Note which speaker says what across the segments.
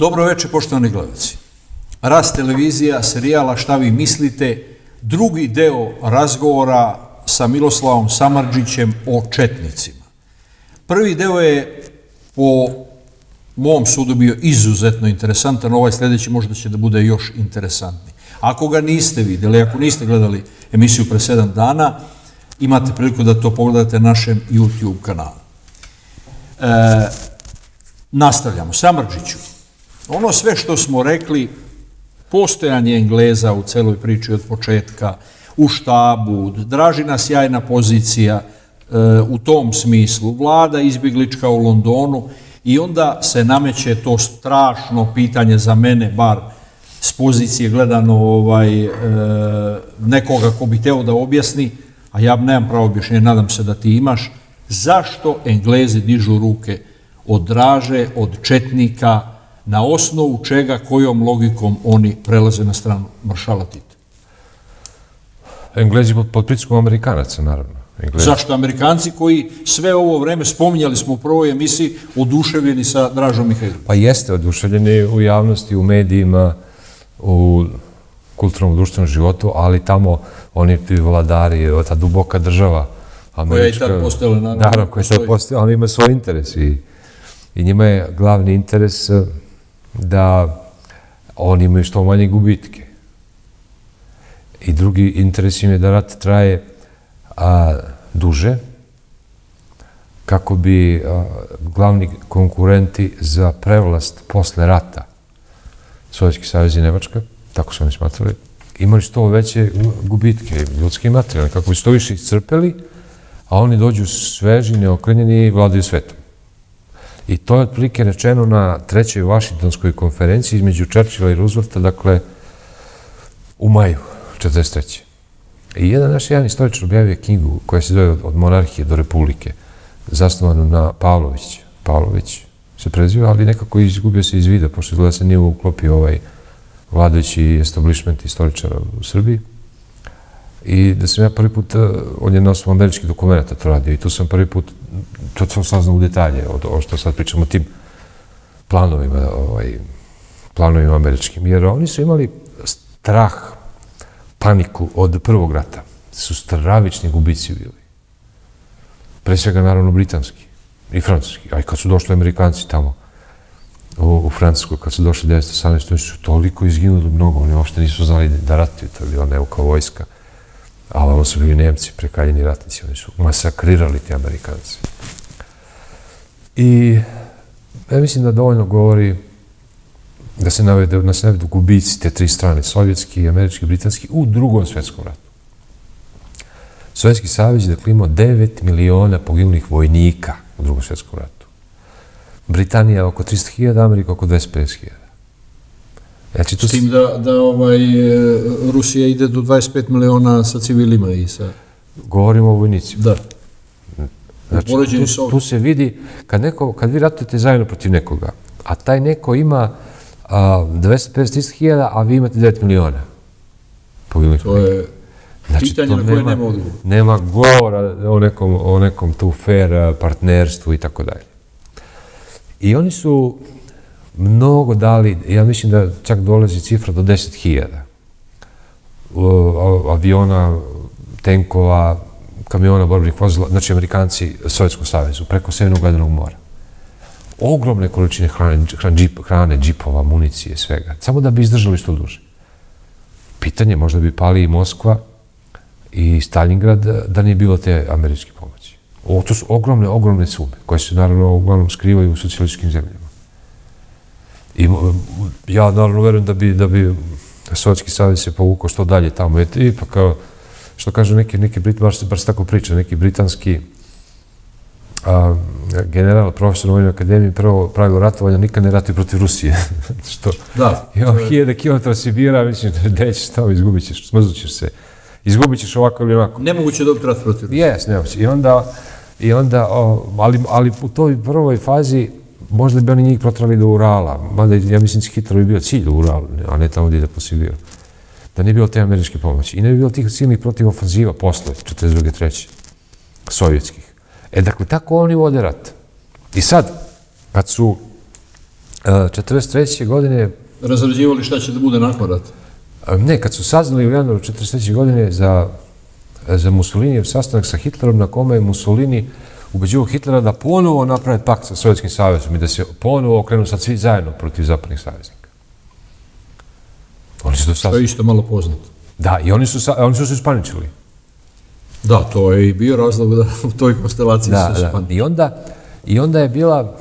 Speaker 1: Dobro večer, poštovani gledalci. Rast televizija, serijala Šta vi mislite, drugi deo razgovora sa Miloslavom Samardžićem o četnicima. Prvi deo je po mom sudu bio izuzetno interesantan, ovaj sljedeći možda će da bude još interesantniji. Ako ga niste vidjeli, ako niste gledali emisiju pre 7 dana, imate priliku da to pogledate na našem YouTube kanalu. Nastavljamo. Samardžiću, ono sve što smo rekli, postojanje Engleza u celoj priči od početka, u štabu, Dražina sjajna pozicija u tom smislu, vlada izbjeglička u Londonu i onda se nameće to strašno pitanje za mene, bar s pozicije gledano nekoga ko bi hteo da objasni, a ja nemam pravo objašnjenje, nadam se da ti imaš, zašto Englezi dižu ruke od Draže, od četnika, na osnovu čega, kojom logikom oni prelaze na stranu maršala Tita?
Speaker 2: Englezi pod pritiskom Amerikanaca, naravno.
Speaker 1: Zašto Amerikanci koji sve ovo vreme, spominjali smo u prvoj emisiji, oduševljeni sa Dražom Mihajlovićem?
Speaker 2: Pa jeste oduševljeni u javnosti, u medijima, u kulturnom društvenom životu, ali tamo oni ti vladari, ta duboka država američka...
Speaker 1: Koja je i tad postojala, naravno.
Speaker 2: Naravno, koja je tad postojala, ali ima svoj interes i njima je glavni interes da oni imaju što manje gubitke. I drugi interes im je da rat traje duže, kako bi glavni konkurenti za prevlast posle rata, Sovjetski savez i Nemačka, tako su oni smatrali, imali što veće gubitke, ljudske i materijalne, kako bi što više iscrpeli, a oni dođu sveži, neokrenjeni i vladaju svetom. I to je otprilike rečeno na trećoj Vašingtonskoj konferenciji između Churchilla i Roosevelta, dakle, u maju 1943. I jedan naš istoričar objavio knjigu koja se zove Od monarhije do republike, zasnovanu na Pavlović. Pavlović se preziva, ali nekako izgubio se iz vida, pošto izgleda se nije uklopio ovaj vladajući establishment istoričara u Srbiji. I da sam ja prvi put, on je na osnovu američkih dokumenta to radio i tu sam prvi put, to sam saznao u detalje, o što sad pričamo, o tim planovima američkim, jer oni su imali strah, paniku od prvog rata. Su stravični gubici bili. Pre svega, naravno, britanski i francuski. A i kad su došli Amerikanci tamo u Francusku, kad su došli 1918, oni su toliko izginuli mnogo, oni uopšte nisu znali da ratuju, to je bila neuka vojska. Ali ovo su bili Nemci, prekaljeni ratnici, oni su masakrirali ti Amerikanci. I ja mislim da dovoljno govori da se navedu gubici te tri strane, sovjetski, američki, britanski, u Drugom svjetskom ratu. Sovjetski savez je dakle imao 9 miliona poginulih vojnika u Drugom svjetskom ratu. Britanija oko 300.000, Amerika oko 250.000.
Speaker 1: S tim da Rusija ide do 25 miliona sa civilima i sa...
Speaker 2: Govorimo o vojnicima.
Speaker 1: Da.
Speaker 2: Znači, tu se vidi, kad vi ratujete zajedno protiv nekoga, a taj neko ima 250.000, a vi imate 9 miliona poginulih vojnika.
Speaker 1: To je pitanje na koje nema odgovor.
Speaker 2: Nema govora o nekom tu fair partnerstvu i tako dalje. I oni su mnogo dali, ja mislim da čak dolazi cifra do 10.000 aviona, tenkova, kamiona, borbenih vozila, znači Amerikanci Sovjetskom savezu, preko Severnog ledenog mora. Ogromne količine hrane, džipova, municije, svega, samo da bi izdržali što duže. Pitanje, možda bi pali i Moskva i Stalingrad da nije bilo te američke pomoći. To su ogromne sume, koje se naravno uglavnom skrivaju u socijalističkim zemljama. I ja naravno verujem da bi Sovjetski savez se povukao što dalje tamo. I pa kao, što kažu neki bar se tako priča, neki britanski general, profesor u Vojnoj akademiji, prvo pravilo ratovanja, nikad ne ratuje protiv Rusije.
Speaker 1: Da.
Speaker 2: Imam 1000 kilometara Sibira, mislim, gde ćeš tamo, izgubit ćeš, smrzut ćeš se. Izgubit ćeš ovako ili onako.
Speaker 1: Nemoguće dobiti rat protiv Rusije.
Speaker 2: Jes, nemoguće. I onda, ali u toj prvoj fazi možda bi oni njih protrali do Urala. Mada, ja mislim, Hitler bi bio cilj u Uralu, a ne tamo gdje ide po Sibiru. Da nije bilo te američke pomoći. I ne bi bilo tih silnih protivofanziva posle 1942. 1943. Sovjetskih. Dakle, tako oni vode rat. I sad, kad su 1943. godine...
Speaker 1: Razrađivali šta će da bude nakon rata?
Speaker 2: Ne, kad su saznali u januaru 1943. godine za Mussolinijev sastanak sa Hitlerom, na kome je Mussolini ubeđivao Hitlera da ponovo naprave pakt sa Sovjetskim savezom i da se ponovo okrenu sad svi zajedno protiv zapadnih saveznika.
Speaker 1: To je isto malo poznato.
Speaker 2: Da, i oni su se ispaničili.
Speaker 1: Da, to je i bio razlog da u toj konstelaciji se ispaničili.
Speaker 2: I onda je bila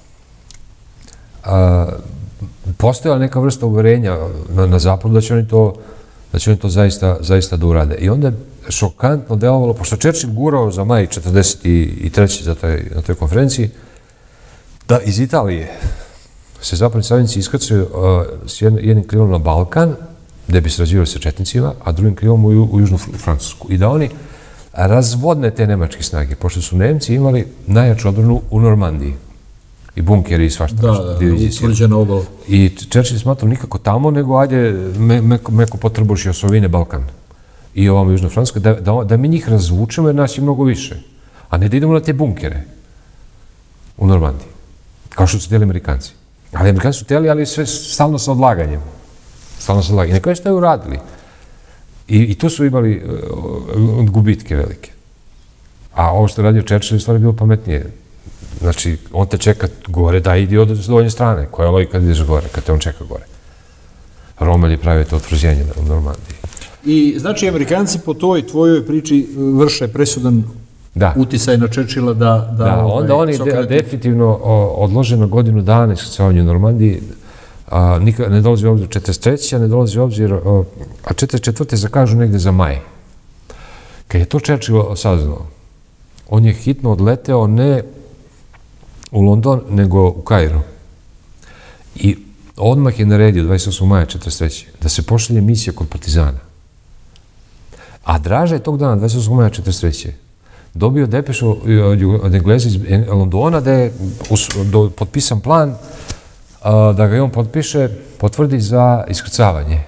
Speaker 2: postojala neka vrsta uverenja na zapadu da će oni to zaista da urade. I onda je šokantno delovalo, pošto Churchill gurao za maj 1943. na toj konferenciji, da iz Italije se zapadni saveznici iskrcaju s jednim krilom na Balkan, gde bi sarađivali sa četnicima, a drugim krilom u Južnu Francusku. I da oni razvodne te nemačke snage, pošto su Nemci imali najjaču odbranu u Normandiji. I bunkeri i svašta.
Speaker 1: Da, utvrđena obala.
Speaker 2: I Churchill smatrao nikako tamo, nego ajde meko potrebuši osovine Balkan. I ovamo Južna Francuska, da mi njih razvučemo jer nas je mnogo više. A ne da idemo na te bunkere u Normandiji. Kao što su htjeli Amerikanci. Ali Amerikanci su htjeli, ali sve stalno sa odlaganjem. I na kraju što je uradili. I tu su imali gubitke velike. A ovo što je radio Churchill je stvari bilo pametnije. Znači, on te čeka gore, da idi od donje strane. Koja je logika da ideš gore, kad te on čeka gore? Rommel je pravio to otvrđenje u Normandiji.
Speaker 1: I znači, Amerikanci po toj tvojoj priči vrše presudan uticaj na Churchilla da...
Speaker 2: Da, onda oni definitivno odlože na godinu dana iskrcavanje u Normandiji. Ne dolazi u obzir 43. ne dolazi u obzir... A 44. zakažu negde za maj. Kad je to Churchill saznao, on je hitno odleteo ne u London, nego u Kairu. I odmah je naredio 28. maja 1943. da se pošalje misija kod partizana. A Draža je tog dana, 28. maja 1943. dobio depešu od Engleza iz Londona da je potpisan plan da ga on potvrdi za iskrcavanje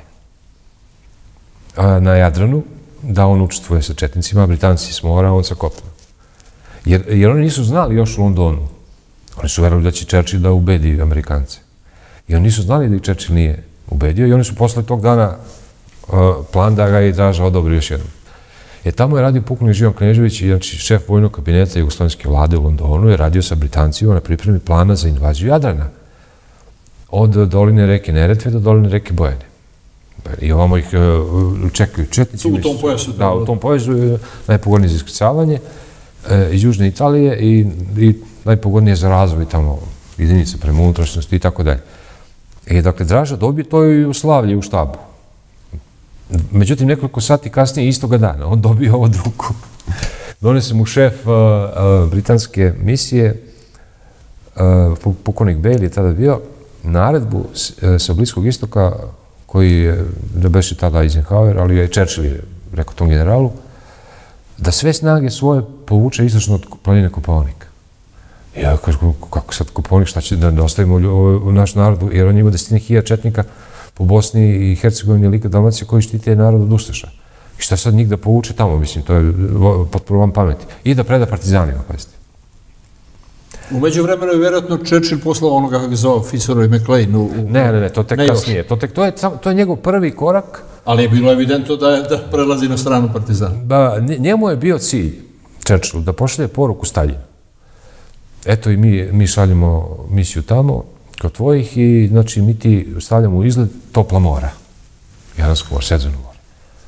Speaker 2: na Jadranu, da on učestvuje sa četnicima, Britanci s mora, on sa kopna. Jer oni nisu znali još u Londonu. Oni su verovali da će Churchill da ubedi Amerikance. I oni nisu znali da ih Churchill nije ubedio i oni su posle tog dana plan da ga je Draža odobrio još jednom. Tamo je radio pukovnik Živan Knežević, znači šef vojnog kabineta Jugoslovenske vlade u Londonu, je radio sa Britancima na pripremi plana za invaziju Jadrana. Od doline reke Neretve do doline reke Bojane. I ovamo ih čekaju četnici.
Speaker 1: U tom pojasu.
Speaker 2: Da, u tom pojasu je najpogodnije za iskrcavanje iz Južne Italije i najpogodnije za razvoj tamo jedinice prema unutrašnjosti i tako dalje. Dakle, Draža dobije to i u Slavlji u štabu. Međutim, nekoliko sati kasnije istoga dana on dobio ovo drugu. Donese mu šef britanske misije, pukovnik Bailey je tada bio, naredbu sa Bliskog istoka, koji je, da beše tada Eisenhower, ali je Churchill rekao tom generalu, da sve snage svoje povuče istočno od planine Kopaonika. Ja kažem, kako sad Kopaonik, šta će da ostavimo u naš narodu, jer on ima 10.000 četnika po Bosni i Hercegovini, Lika, Dalmacija, koji štite narod od Ustaša. I šta sad njih da povuče tamo, mislim, to je potpuno vam pameti. I da preda partizanima, pazite.
Speaker 1: Umeđu vremenu je vjerojatno Churchill poslao onoga kako zove Fitzroy i McLean.
Speaker 2: Ne, to tek kasnije. To je njegov prvi korak.
Speaker 1: Ali je bilo evidentno da prelazi na stranu partizana.
Speaker 2: Njemu je bio cilj, Churchill, da pošalje poruku Staljinu. Eto i mi šaljemo misiju tamo, kod tvojih, i znači mi ti stavljamo u izgled topla mora. Jadransko more, Sredzemno more.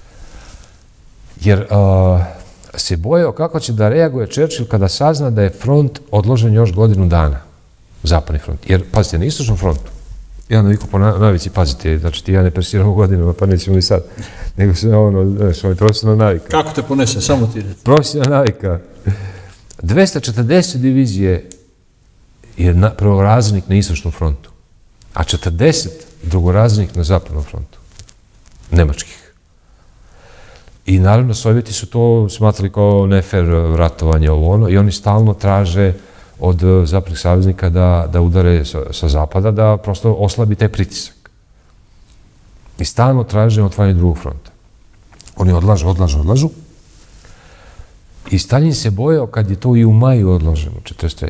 Speaker 2: Jer se bojao kako će da reaguje Churchill kada sazna da je front odložen još godinu dana. Zapadni front. Jer, pazite, na istočnom frontu, ja naviku po navici, pazite, znači ti ja ne persiramo godinama, pa nećemo ni sad, nego se ovo je profesionalna navika.
Speaker 1: Kako te ponese, samo ti reći?
Speaker 2: Profesionalna navika. 240 divizije je prvorazrednik na istočnom frontu, a 40 drugorazrednik na zapadnom frontu. Nemačkih. I naravno, Sovjeti su to smatrali kao nefer ratovanje ovo ono i oni stalno traže od zapadnih saveznika da udare sa zapada, da prosto oslabi taj pritisak. I stalno traže otvaranje drugog fronta. Oni odlažu. I Staljin se bojao kad je to i u maju odloženo, 1943.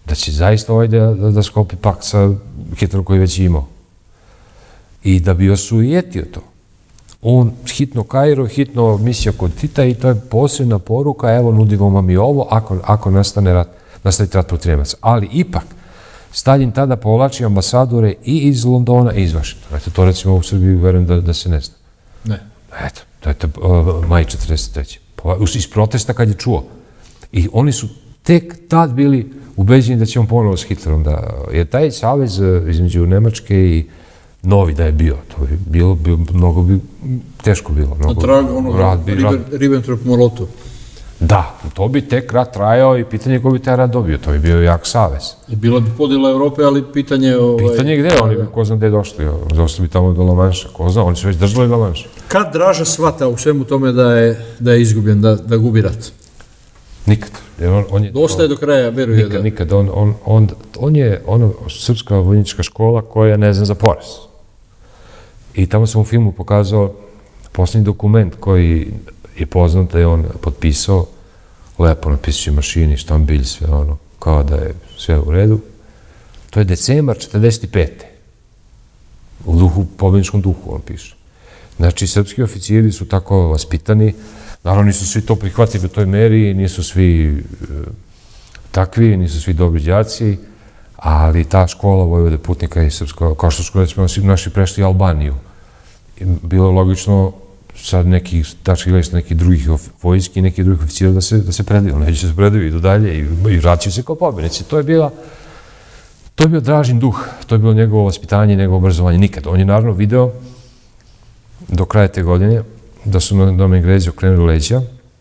Speaker 2: da će zaista ovaj da sklopi pakt sa Hitlerom koji već imao. I da bi osujetio to. On hitno Kairo, hitno misija kod Tita i to je posebna poruka, evo nudimo vam i ovo ako nastavi rat protiv Nemaca. Ali ipak, Stalin tada povlači ambasadore i iz Londona i iz Vašingtona. Eto, to recimo u Srbiji verujem da se ne zna.
Speaker 1: Ne.
Speaker 2: Eto, to je maj 43. Iz protesta kad je čuo. I oni su tek tad bili ubeđeni da će on ponovo s Hitlerom. Da je taj savez između Nemačke i novi da je bio. To bi bilo, mnogo bi teško bilo.
Speaker 1: Na tragu onoga Ribbentrop-Molotov.
Speaker 2: Da, to bi tek rat trajao i pitanje ko bi taj rat dobio. To bi bio jak savez.
Speaker 1: I bila bi podjela Evrope, ali pitanje...
Speaker 2: Pitanje gde, oni bi ko zna gde došli. Došli bi tamo do La Manša, ko zna, oni su već držali La Manša.
Speaker 1: Kad Draža shvata u svemu tome da je izgubljen, da gubi rat?
Speaker 2: Nikad.
Speaker 1: Dosta je do kraja, veruje da...
Speaker 2: Nikad. On je srpska vojnička škola koja ne zna za poraz. I tamo sam u filmu pokazao posljednji dokument koji je poznat da je on potpisao, lepo napisao mašini, štambilj, sve ono, kao da je sve u redu. To je decembar 45. U duhu, pobjedničkom duhu, on piše. Znači, srpski oficiri su tako vaspitani, naravno nisu svi to prihvatili u toj meri, nisu svi takvi, nisu svi dobri đaci, ali ta škola Vojvode Putnika i srpska, kao što su recimo naši prešli Albaniju, bilo je logično sad nekih tačkih gledišta, nekih drugih vojski i nekih drugih oficira da se predaju. Neće se predaju, idu dalje i vraćaju se kao pobjednici. To je bio Dražin duh, to je bilo njegovo vaspitanje i njegovo obrazovanje. Nikad. On je naravno video do kraja te godine da su nam Englezi okrenuli leđa,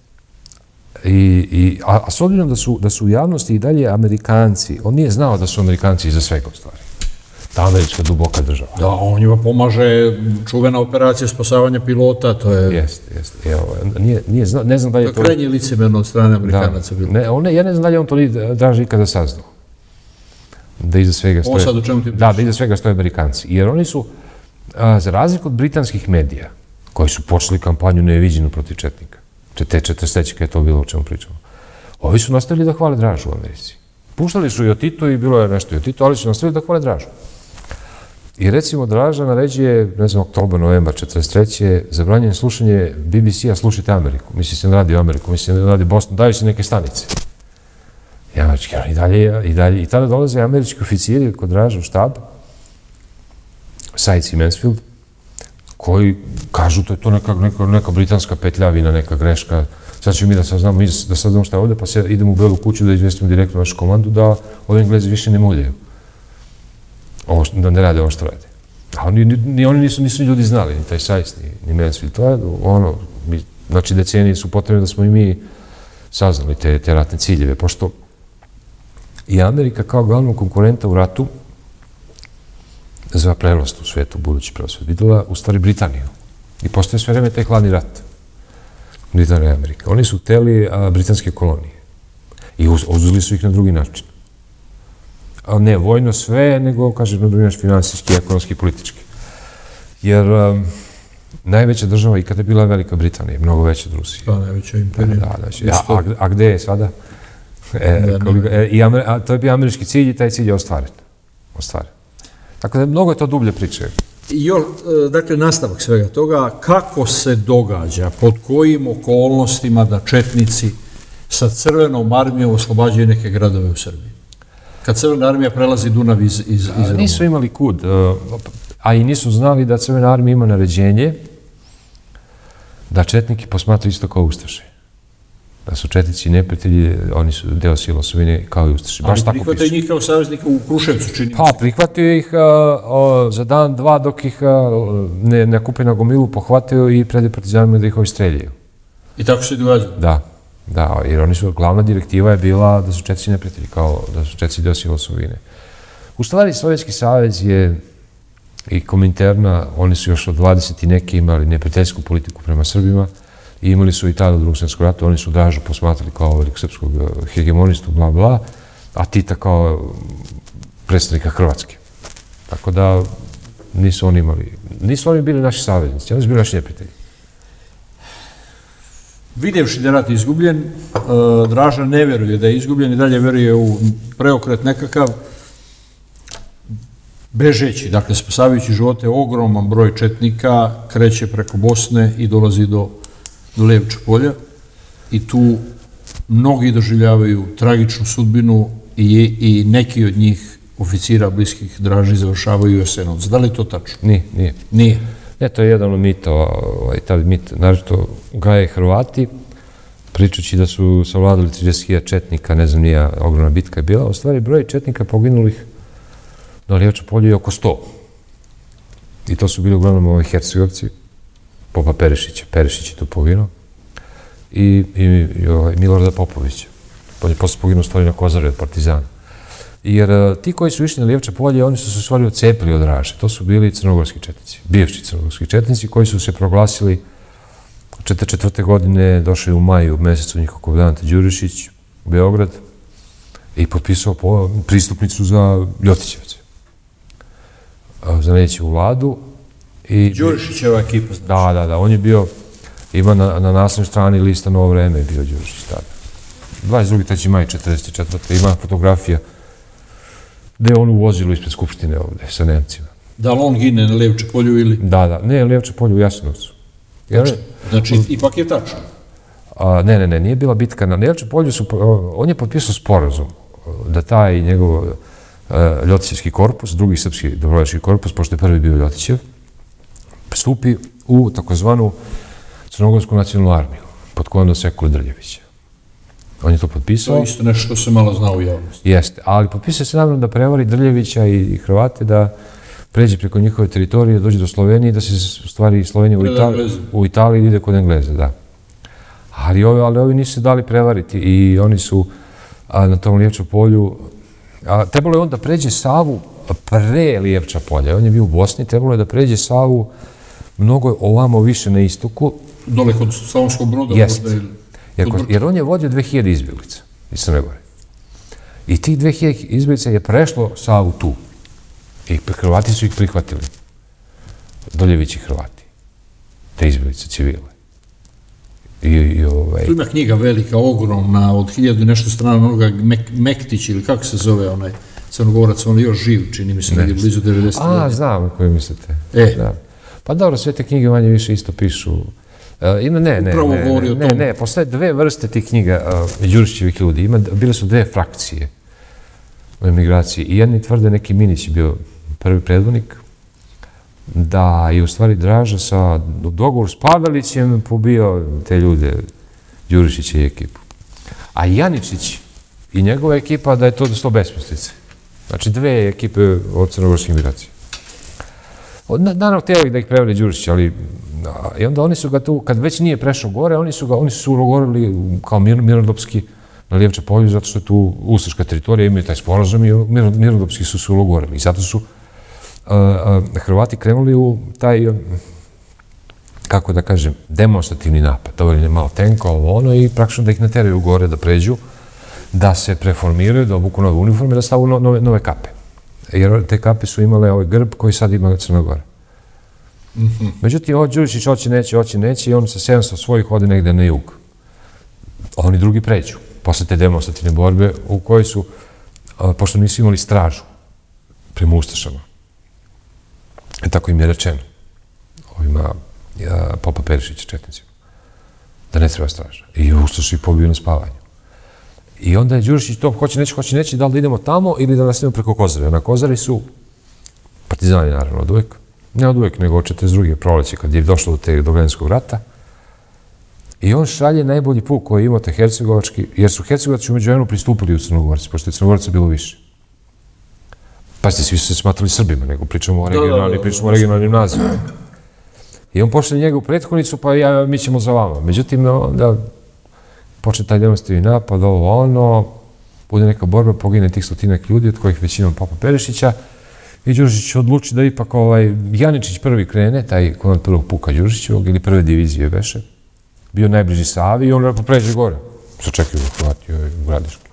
Speaker 2: a s obzirom da su u javnosti i dalje Amerikanci, on nije znao da su Amerikanci iza svega u stvari. Ta američka duboka država.
Speaker 1: Da, on njima pomaže čuvena operacija spasavanja pilota, to je...
Speaker 2: Jeste. Ne znam da je to...
Speaker 1: To je krajnje licemerno od strane Amerikanaca bilo.
Speaker 2: Ja ne znam da li on to Draža ikada saznao. Da iza svega stoje...
Speaker 1: Ovo sad u čemu ti...
Speaker 2: Da iza svega stoje Amerikanci. Jer oni su, za razliku od britanskih medija, koji su počeli kampanju neviđenu protiv četnika, te 43. kada je to bilo o čemu pričamo, ovi su nastavili da hvale Dražu u Americi. Puštali su i o Titu i bilo je nešto i o Titu, ali su nastavili da hvale Dražu. I recimo Draža naređuje, ne znam, oktobar, novembar 43. zabranjeno slušanje BBC-a Slušajte Ameriku. Misli se na radio Ameriku, misli se na radio Boston, daju se neke stanice. I tada dolaze američki oficiri kod Draža u štab, Seitz i Mansfield, koji kažu to je to neka britanska petljavina, neka greška. Sad ćemo mi da saznamo šta je ovde, pa se idemo u Belu kuću da izvestimo direktno našu komandu da ovi Englezi više ne muljaju. Da ne rade ovo što rade. A oni nisu ljudi znali, ni taj Seitz, ni Mansfield. To je ono, znači decenije su potrebne da smo i mi saznali te ratne ciljeve, pošto i Amerika kao glavnog konkurenta u ratu za prevlast u svetu, budući prevlast, videla u stvari Britaniju. I postoje sve vreme taj hladni rat. Britanija i Amerika. Oni su hteli britanske kolonije. I uzeli su ih na drugi način. Ne vojno sve, nego, kažem, na drugi način finansijski, ekonomski, politički. Jer najveća država ikada je bila Velika Britanija, mnogo veća od Rusije.
Speaker 1: Da, najveća imperija.
Speaker 2: A gde je sada? To je bio američki cilj i taj cilj je ostvaren. Tako da mnogo je to dublje priče.
Speaker 1: Dakle, nastavak svega toga, kako se događa, pod kojim okolnostima da četnici sa Crvenom armijom oslobađaju neke gradove u Srbiji? Kad Crvena armija prelazi Dunav iz Ruma?
Speaker 2: Nisu imali kud, a i nisu znali da Crvena armija ima naređenje da četniki posmatruju isto kao ustaše. Da su četnici neprijatelji, oni su deo sila osvojine kao i ustaši.
Speaker 1: Ali prihvataju njih kao saveznika u Kruševcu, čini mi se.
Speaker 2: Pa, prihvataju ih za dan, dva, dok ih ne kupe na gomilu, pohvataju i prede partizanima da ih ovi streljaju.
Speaker 1: I tako se događa?
Speaker 2: Da, jer oni su, glavna direktiva je bila da su četnici neprijatelji, kao da su četnici deo sila osvojine. U stvari, Sovjetski savez je i Kominterna, oni su još od 20 i neke imali neprijateljsku politiku prema Srbima, i imali su i tada u Drugom svjetskom ratu, oni su Dražu posmatrali kao velikosrpskog hegemonistu, bla, bla, a Tita kao predstavnika Hrvatske. Tako da nisu oni bili naši saveznici, oni su bili naši neprijatelji.
Speaker 1: Vidjevši da je rat izgubljen, Draža ne veruje da je izgubljen i dalje veruje u preokret nekakav, bežeći, dakle spasavajući živote, ogroman broj četnika kreće preko Bosne i dolazi do Levča polja i tu mnogi doživljavaju tragičnu sudbinu i neki od njih oficira bliskih Draži završavaju u Jasenovcu. Da li je to tačno?
Speaker 2: Nije.
Speaker 1: Nije?
Speaker 2: Ne, to je jedan od mitova. Taj mit, naravno, gaje Hrvati, pričajući da su savladali 30.000 četnika, ne znam, nije ogromna bitka je bila. U stvari, broj četnika poginulih na Levča polju je oko 100. I to su bili uglavnom Hercegovci, Popa Perišića. Perišić je tu poginuo. I Milorada Popovića. Posle poginuo stvari na Kozari od partizana. Jer ti koji su išli na Levča polje, oni su se u stvari odcepili od Draže. To su bili crnogorski četnici, bivši crnogorski četnici koji su se proglasili 1944. godine, došli u maju mesecu njihov komandant Đurišić u Beograd i potpisao pristupnicu za Ljotićevce. Za Nećevu vladu.
Speaker 1: Đurišićeva ekipa.
Speaker 2: Da, on je bio, ima na naslovnoj strani lista Novo vreme je bio Đurišić tada. 22. 3. maj 1944. Ima fotografija gde je on u vozilu ispred Skupštine ovde sa Nemcima.
Speaker 1: Da li on gine na Levča polju ili?
Speaker 2: Da, ne, Levča polju u Jasenovcu.
Speaker 1: Znači, ipak je tačno?
Speaker 2: Ne, nije bila bitka. Na Levča polju on je potpisao sporazum da taj njegov Ljotićevski korpus, drugi srpski dobrovoljački korpus, pošto je prvi bio Ljotićev, stupi u takozvanu Crnogorsku nacionalnu armiju, pod komandom Sekule Drljevića. On je to potpisao.
Speaker 1: To je isto nešto što se malo zna u javnosti.
Speaker 2: Jeste, ali potpisao se namjerno da prevari Drljevića i Hrvate da pređe preko njihove teritorije, dođe do Slovenije, da se u stvari Slovenija u Italiji ide kod Engleza, da. Ali ovi nisu se dali prevariti i oni su na tom Levča polju, trebalo je on da pređe Savu pre Levča polja. On je bio u Bosni, trebalo je da pređe Savu mnogo ovamo više na istoku.
Speaker 1: Dole kod Slavonskog Broda?
Speaker 2: Jeste. Jer on je vodio 2000 izbjeglica iz Crne Gore. I tih 2000 izbjeglica je prešlo Savu tu. I Hrvati su ih prihvatili. Doljevići Hrvati. Te izbjeglice, civile.
Speaker 1: Tu ima knjiga velika, ogromna, od 1000 i nešto strana onoga Mektić ili kako se zove onaj Crnogorac, on je još živ, čini mi se, negdje blizu 90.
Speaker 2: A, znam koji mislite. Pa dobro, sve te knjige manje više isto pišu. Ne, postoje dve vrste tih knjiga Đurišićevih ljudi. Bile su dve frakcije u emigraciji. I jedni tvrde, neki Minić je bio prvi predvodnik, da je u stvari Draža sa dogovoru s Pavelićem pobio te ljude, Đurišića i ekipu. A Janičić i njegova ekipa da je to 100 besmislice. Znači dve ekipe od crnogorske emigracije. Naravno, htjeli da ih preveli Đurišić, ali i onda oni su ga tu, kad već nije prešao gore, oni su se ulogorili kao mirnodopski na Levča polju, zato što je tu ustaška teritorija, imaju taj sporazum i mirnodopski su se ulogorili. I zato su Hrvati krenuli u taj, kako da kažem, demonstrativni napad. Dovoljno je malo tenkova, i praktično da ih nateraju gore da pređu, da se preformiraju, da obuku nove uniforme, da stavu nove kape. Jer te kape su imale ovaj grb koji sad ima Crna Gora. Međutim, ovo Đurišić hoće neće i on sa 700 svojih ode negde na jug. Oni drugi pređu. Posle te demonstrativne borbe u kojoj su, pošto nisu imali stražu prema Ustašama. Tako im je rečeno. Ovima Popa Perišića četnicima. Da ne treba straža. I Ustaši pobiju na spavanju. I onda je Đurišić to hoće neće, da li da idemo tamo ili da nastavimo preko Kozare. Na Kozari su partizani, naravno, od uvek. Ne od uvek, nego od 42. proleće, kad je došlo do Glenskog rata. I on šalje najbolji puk koji je imao te hercegovački, jer su hercegovački umeđu vremenu pristupili u Crnogorci, pošto je Crnogorca bilo više. Pazite, svi su se smatrali Srbima, nego pričamo o regionalnim nazivima. I on pošle njega u prethodnicu, pa mi ćemo za vama. Međutim, onda počne taj demonstrativni napad, bude neka borba, pogine tih 100 ljudi, od kojih većinom Popa Perišića, i Đurišić odluči da ipak Janičić prvi krene, taj komandant prvog puka Đurišićevog, ili prve divizije veše, bio najbliži Savi i on lepo pređe gore. Sačekaju ga Hrvati u Gradiški.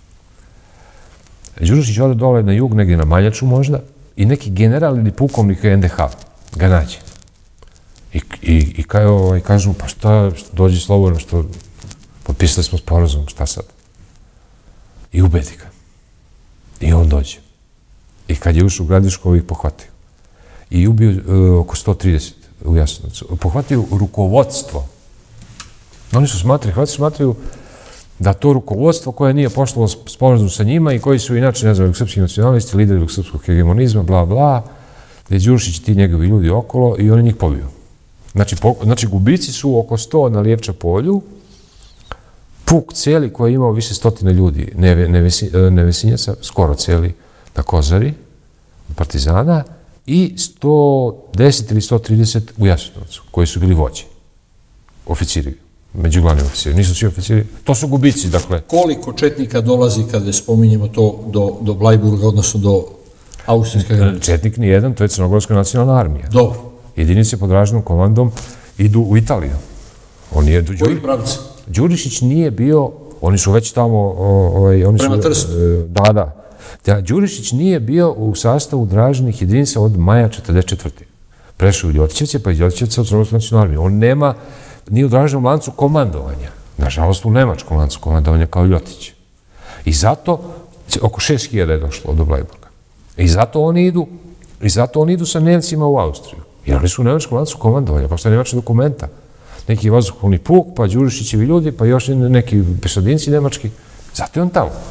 Speaker 2: Đurišić ode dole na jug, negdje na Maljaču možda, i neki general ili pukovnik NDH ga nađe. I kažu, pa šta, dođi slobodno, što potpisali smo sporazum, šta sad? I ubedi ga. I on dođe. I kad je ušao u Gradišku, ih pohvatio. I ubio oko 130 u Jasenovcu. Pohvatio rukovodstvo. Oni su smatrali, Hrvati smatraju da to rukovodstvo koje nije poštovalo sporazum sa njima i koji su inače, ne znam, srpski nacionalisti, lideri srpskog hegemonizma, bla, bla, gde je Đurišić i ti njegovi ljudi okolo i oni njih pobiju. Znači, gubici su oko 100 na Lijevča polju, puk celi koji je imao više stotina ljudi, Nevesinjaca, skoro celi na Kozari, partizana, i 110 ili 130 u Jasenovcu, koji su bili vođi, oficiri, među glavnim oficiri. Nisu svi oficiri, to su gubici, dakle.
Speaker 1: Koliko četnika dolazi, kada spominjemo to, do Blajburga, odnosno do austrijske granice?
Speaker 2: Četnik nijedan, to je Crnogorska nacionalna armija.
Speaker 1: Dobro.
Speaker 2: Jedinice pod Dražinom komandom idu u Italiju.
Speaker 1: Koji pravci?
Speaker 2: Đurišić nije bio, oni su već tamo...
Speaker 1: Prema Trstu?
Speaker 2: Da. Đurišić nije bio u sastavu Dražinih jedinica od maja 1944. Prešao u Ljotićevce, pa iz Ljotićevca u Crnogorsku nacionalnu armiju. On nema ni u Dražinom lancu komandovanja. Nažalost, u nemačkom lancu komandovanja kao Ljotić. I zato, oko 6.000 je došlo do Blajburga. I zato oni idu sa Nemcima u Austriju. Jer oni su u nemačkom lancu komandovanja, pošto nemačka dokumenta. Neki vazduhoplovni puk, pa Đurišićevi ljudi, pa još neki pešadinci nemački. Zato je on tamo.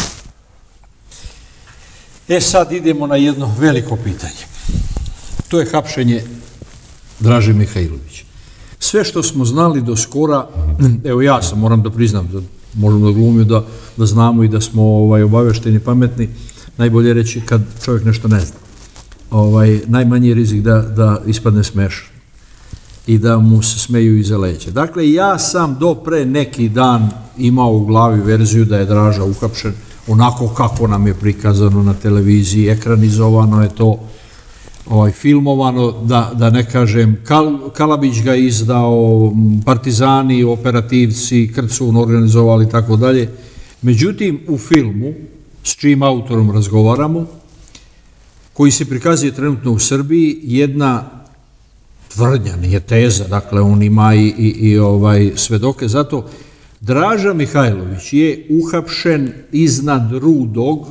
Speaker 1: Sad idemo na jedno veliko pitanje. To je hapšenje Draže Mihajlovića. Sve što smo znali do skora, evo ja sam, moram da priznam, da možemo da glumimo, da znamo i da smo obavešteni, pametni, najbolje reći kad čovjek nešto ne zna. Najmanji je rizik da ispadne smešan i da mu se smeju iza leđa. Dakle, ja sam do pre neki dan imao u glavi verziju da je Draža uhapšen onako kako nam je prikazano na televiziji, ekranizovano je to, filmovano, da ne kažem, Kalabić ga izdao, partizani, operativci, Krcun organizovali i tako dalje. Međutim, u filmu, s čijim autorom razgovaramo, koji se prikazuje trenutno u Srbiji, jedna tvrdnja, nije teza, dakle on ima i svedoke, zato Draža Mihajlović je uhapšen iznad Rudog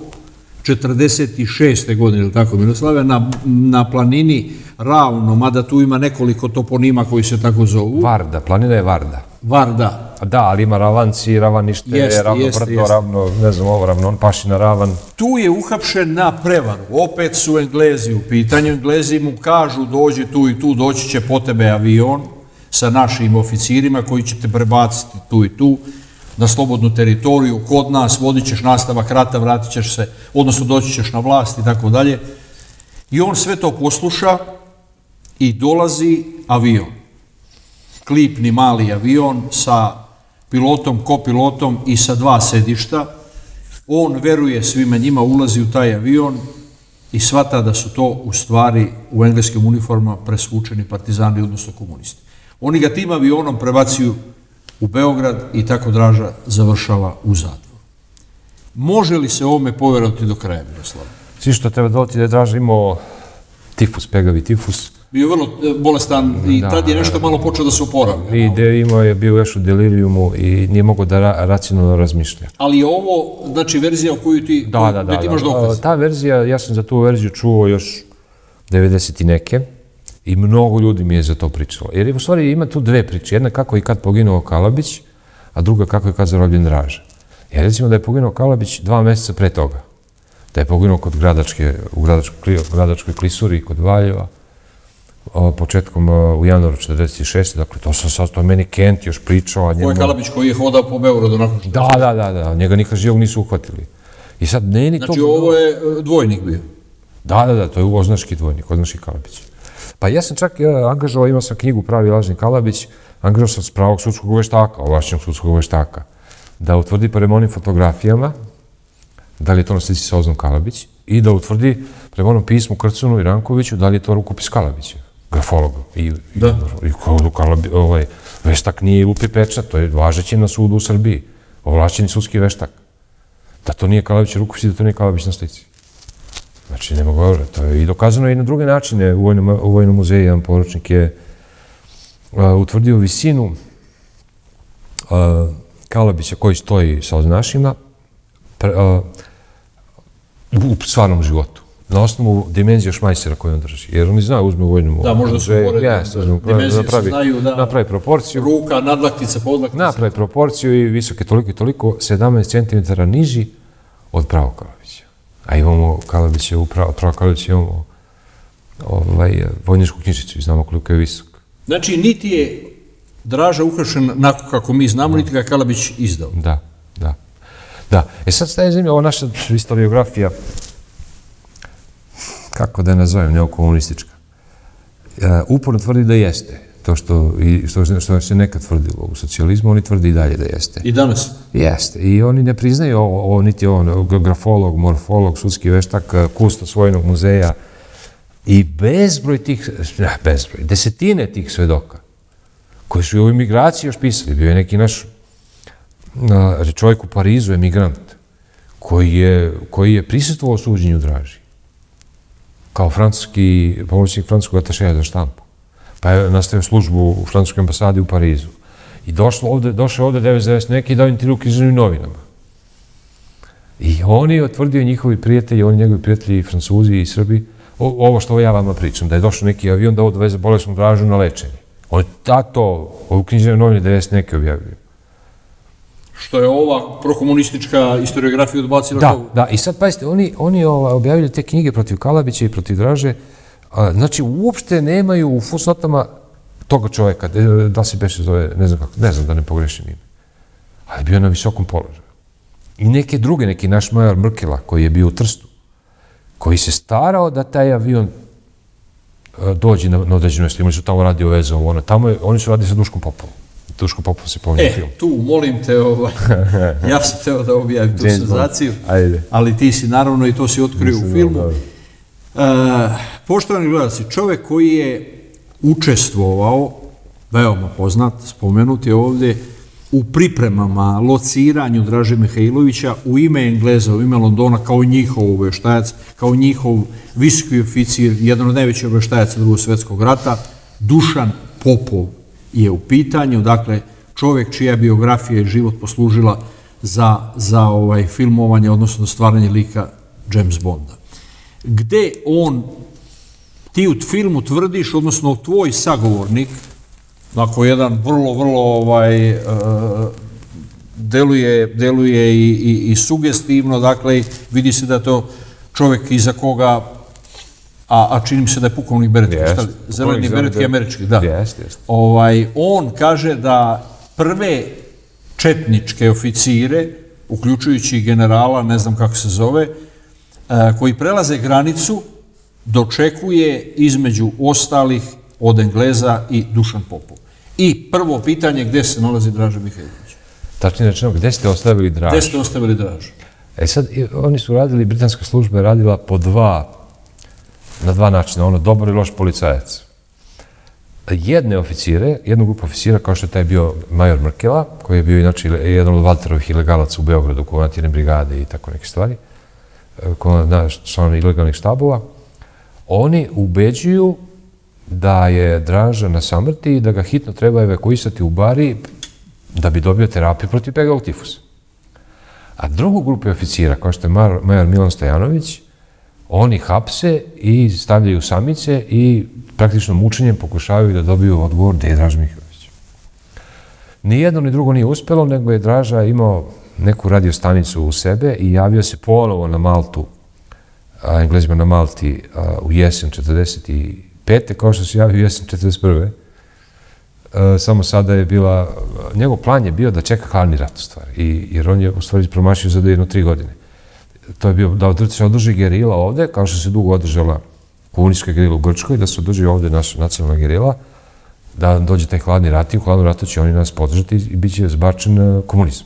Speaker 1: 46. godine, ili tako Miroslave, na planini Ravno, mada tu ima nekoliko toponima koji se tako zovu.
Speaker 2: Varda, planina je Varda.
Speaker 1: Varda.
Speaker 2: Da, ali ima Ravanci, Ravanište, Ravnovrtno, Ravno, ne znam ovo, Ravno, Pašina, Ravan.
Speaker 1: Tu je uhapšen na prevaru. Opet su Englezi u pitanju. Englezi mu kažu dođi tu i tu, doći će po tebe avion sa našim oficirima koji će te prebaciti tu i tu na slobodnu teritoriju, kod nas, vodit ćeš nastavak rata, vratit ćeš se, odnosno doći ćeš na vlast i tako dalje. I on sve to posluša i dolazi avion. Klipni mali avion sa pilotom, kopilotom i sa 2 sedišta. On veruje svima njima, ulazi u taj avion i shvata da su to u stvari u engleskim uniformama presvučeni partizani, odnosno komunisti. Oni ga tim avionom prebacuju u Beograd i tako Draža završava u zatvoru. Može li se ovome poverovati do kraja, Miroslava?
Speaker 2: Svi što treba dodati da je Draža imao tifus, pegavi tifus.
Speaker 1: Bio vrlo bolestan i tad je nešto malo počeo da se oporavlja.
Speaker 2: I imao je bio još u delirijumu i nije mogao da racionalno razmišlja.
Speaker 1: Ali je ovo, znači, verzija o koju ti imaš dokaz?
Speaker 2: Ta verzija, ja sam za tu verziju čuo još 90 i neke i mnogo ljudi mi je za to pričalo. Jer u stvari ima tu 2 priče. Jedna kako i kad poginuo Kalabić, a druga kako i kad zarobljen Draža. Jer recimo da je poginuo Kalabić 2 meseca pre toga. Da je poginuo kod u Gradačkoj klisuri, kod Valjeva, početkom u januaru 1946. Dakle, to je meni Kent još pričao.
Speaker 1: Ko je Kalabić koji je hodao po Beogradu nakon što...
Speaker 2: Da, njega nikad živog nisu uhvatili. I sad ne ni to...
Speaker 1: Znači, ovo je dvojnik bio?
Speaker 2: Da, to je označki dvojnik, označki Kalabić. Pa ja sam čak angažovao, imao sam knjigu Pravi lažni Kalabić, angažovao sam s pravog sudskog veštaka, ovlašćenog sudskog veštaka, da utvrdi prema onim fotografijama da li je to na slici sa Oznom Kalabić i da utvrdi prema onom pismu Krcunu i Rankoviću da li je to rukopis Kalabića, grafologa. I veštak nije lupi pečat, to je važeći na sudu u Srbiji, ovlašćeni sudski veštak. Da to nije Kalabić rukopis i da to nije Kalabić na slici. Znači, nema govora. To je i dokazano i na druge načine. U Vojnom muzeju jedan poručnik je utvrdio visinu Kalabića koji stoji sa oznašima u stvarnom životu. Na osnovu dimenzije Šmajsera koju on drži. Jer oni znaju, uzme u vojnom muzeju.
Speaker 1: Da, možda su dimenzije se znaju, da.
Speaker 2: Napravi proporciju.
Speaker 1: Ruka, nadlaktica, podlaktica.
Speaker 2: Napravi proporciju i visoke toliko i toliko, 17 cm niži od pravog Kalabića. A imamo Kalabića, od pravog Kalabića imamo vojničku knjižicu i znamo koliko je visok.
Speaker 1: Znači, niti je Draža uhapšen onako kako mi znamo, niti ga je Kalabić izdao.
Speaker 2: Da. Sad staje zemlja, ova naša historiografija, kako da je nazovem, neokomunistička, uporno tvrdi da jeste. To što se nekad tvrdilo u socijalizmu, oni tvrdi i dalje da jeste.
Speaker 1: I danas?
Speaker 2: Jeste. I oni ne priznaju niti grafolog, morfolog, sudski veštak, kustos vojnog muzeja i bezbroj, desetine tih svedoka, koji su i u imigraciji još pisali. Bio je neki naš čovjek u Parizu, emigrant, koji je prisustvovao suđenju Draži, kao pomoćnik francuskog atašeja za štampu. Pa je nastavio službu u francuskoj ambasadi u Parizu. I došao ovde 1990 neki i dao intervju u književnim novinama. I on je otvrdio njihovi prijatelji, oni njegovi prijatelji, Francuzi i Srbi, ovo što ja vama pričam, da je došao neki avion da odveze bolesnu Dražu na lečenje. On je to u književnim novinama 90 neki objavio.
Speaker 1: Što je ova prokomunistička historiografija odbacila?
Speaker 2: Da. I sad, pazite, oni objavili te knjige protiv Kalabića i protiv Draže. Znači, uopšte nemaju u fusnotama toga čoveka, da se beše zove, ne znam da ne pogrešim ime, ali bio na visokom položaju. I neke druge, neki naš major Mrkela, koji je bio u Trstu, koji se starao da taj avion dođe na određeno mjesto. Imali su tamo radio vezu, oni su radili sa Duškom Popovom. Duško Popov se pominje film.
Speaker 1: Tu, molim te, ja sam teo da objavim tu senzaciju, ali ti si naravno i to si otkrio u filmu. Poštovani gledalci, čovjek koji je učestvovao, veoma poznat, spomenut je ovdje, u pripremama, lociranju Draže Mihajlovića u ime Engleza, u ime Londona, kao njihov obaveštajac, kao njihov visoki oficir, jedan od najvećih obaveštajaca Drugog svjetskog rata, Dušan Popov je u pitanju, dakle, čovjek čija biografija i život poslužila za filmovanje, odnosno stvaranje lika James Bonda. Gde ti u filmu tvrdiš, odnosno tvoj sagovornik, onako jedan vrlo deluje i sugestivno, dakle, vidi se da je to čovjek iza koga, a čini mi se da je pukovnik Beretki, zeleni Beretki američki, da. On kaže da prve četničke oficire, uključujući generala, ne znam kako se zove, koji prelaze granicu, dočekuje između ostalih od Engleza i Dušan Popov. I prvo pitanje, gde se nalazi Draža Mihajlović?
Speaker 2: Tačnije rečeno, gde ste ostavili Dražu?
Speaker 1: Gde ste ostavili Dražu?
Speaker 2: Sad, oni su radili, britanska služba je radila na dva načina, dobar i loš policajac. Jednu grupu oficira, kao što je taj bio major Mrkela, koji je bio inače jedan od Valterovih ilegalaca u Beogradu, komandantine brigade i tako neke stvari, članovi ilegalnih štabova, oni ubeđuju da je Draža na samrti i da ga hitno treba evakuisati u Bari da bi dobio terapiju protiv pegalog tifusa. A drugu grupu oficira, kao što je major Milan Stojanović, oni hapse i stavljaju samice i praktično mučenjem pokušavaju da dobiju odgovor gde je Draža Mihajlović. Ni jedno ni drugo nije uspelo, nego je Draža imao neku radiostanicu u sebe i javio se ponovo na Maltu, Englezima na Malti u jesen 1945. kao što se javio u jesen 1941. Samo sada je njegov plan je bio da čeka hladni rat u stvari, jer on je u stvari promašio za 3 godine. To je bio da se održi gerila ovde, kao što se dugo održala komunistička gerila u Grčkoj, da se održi ovde naša nacionalna gerila, da dođe taj hladni rat i u hladnom ratu će oni nas podržati i bit će zbačen komunizam.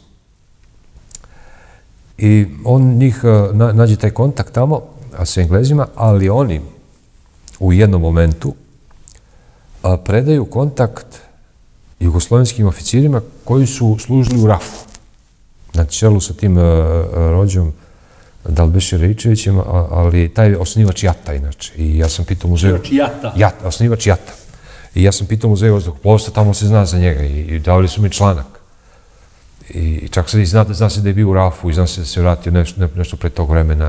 Speaker 2: I on njih nađe taj kontakt tamo sa Englezima, ali oni u jednom momentu predaju kontakt jugoslovenskim oficirima koji su služili u RAF-u. Na čelu sa tim rođom Dalbeše Reičevićem, ali taj osnivač JAT-a inače. I ja sam pitao muzeju...
Speaker 1: Osnivač JAT-a?
Speaker 2: Osnivač JAT-a. I ja sam pitao muzej vazduhoplovstva, tamo se zna za njega i davali su mi članak. I čak se zna se da je bio u RAF-u i zna se da se vratio nešto pre tog vremena.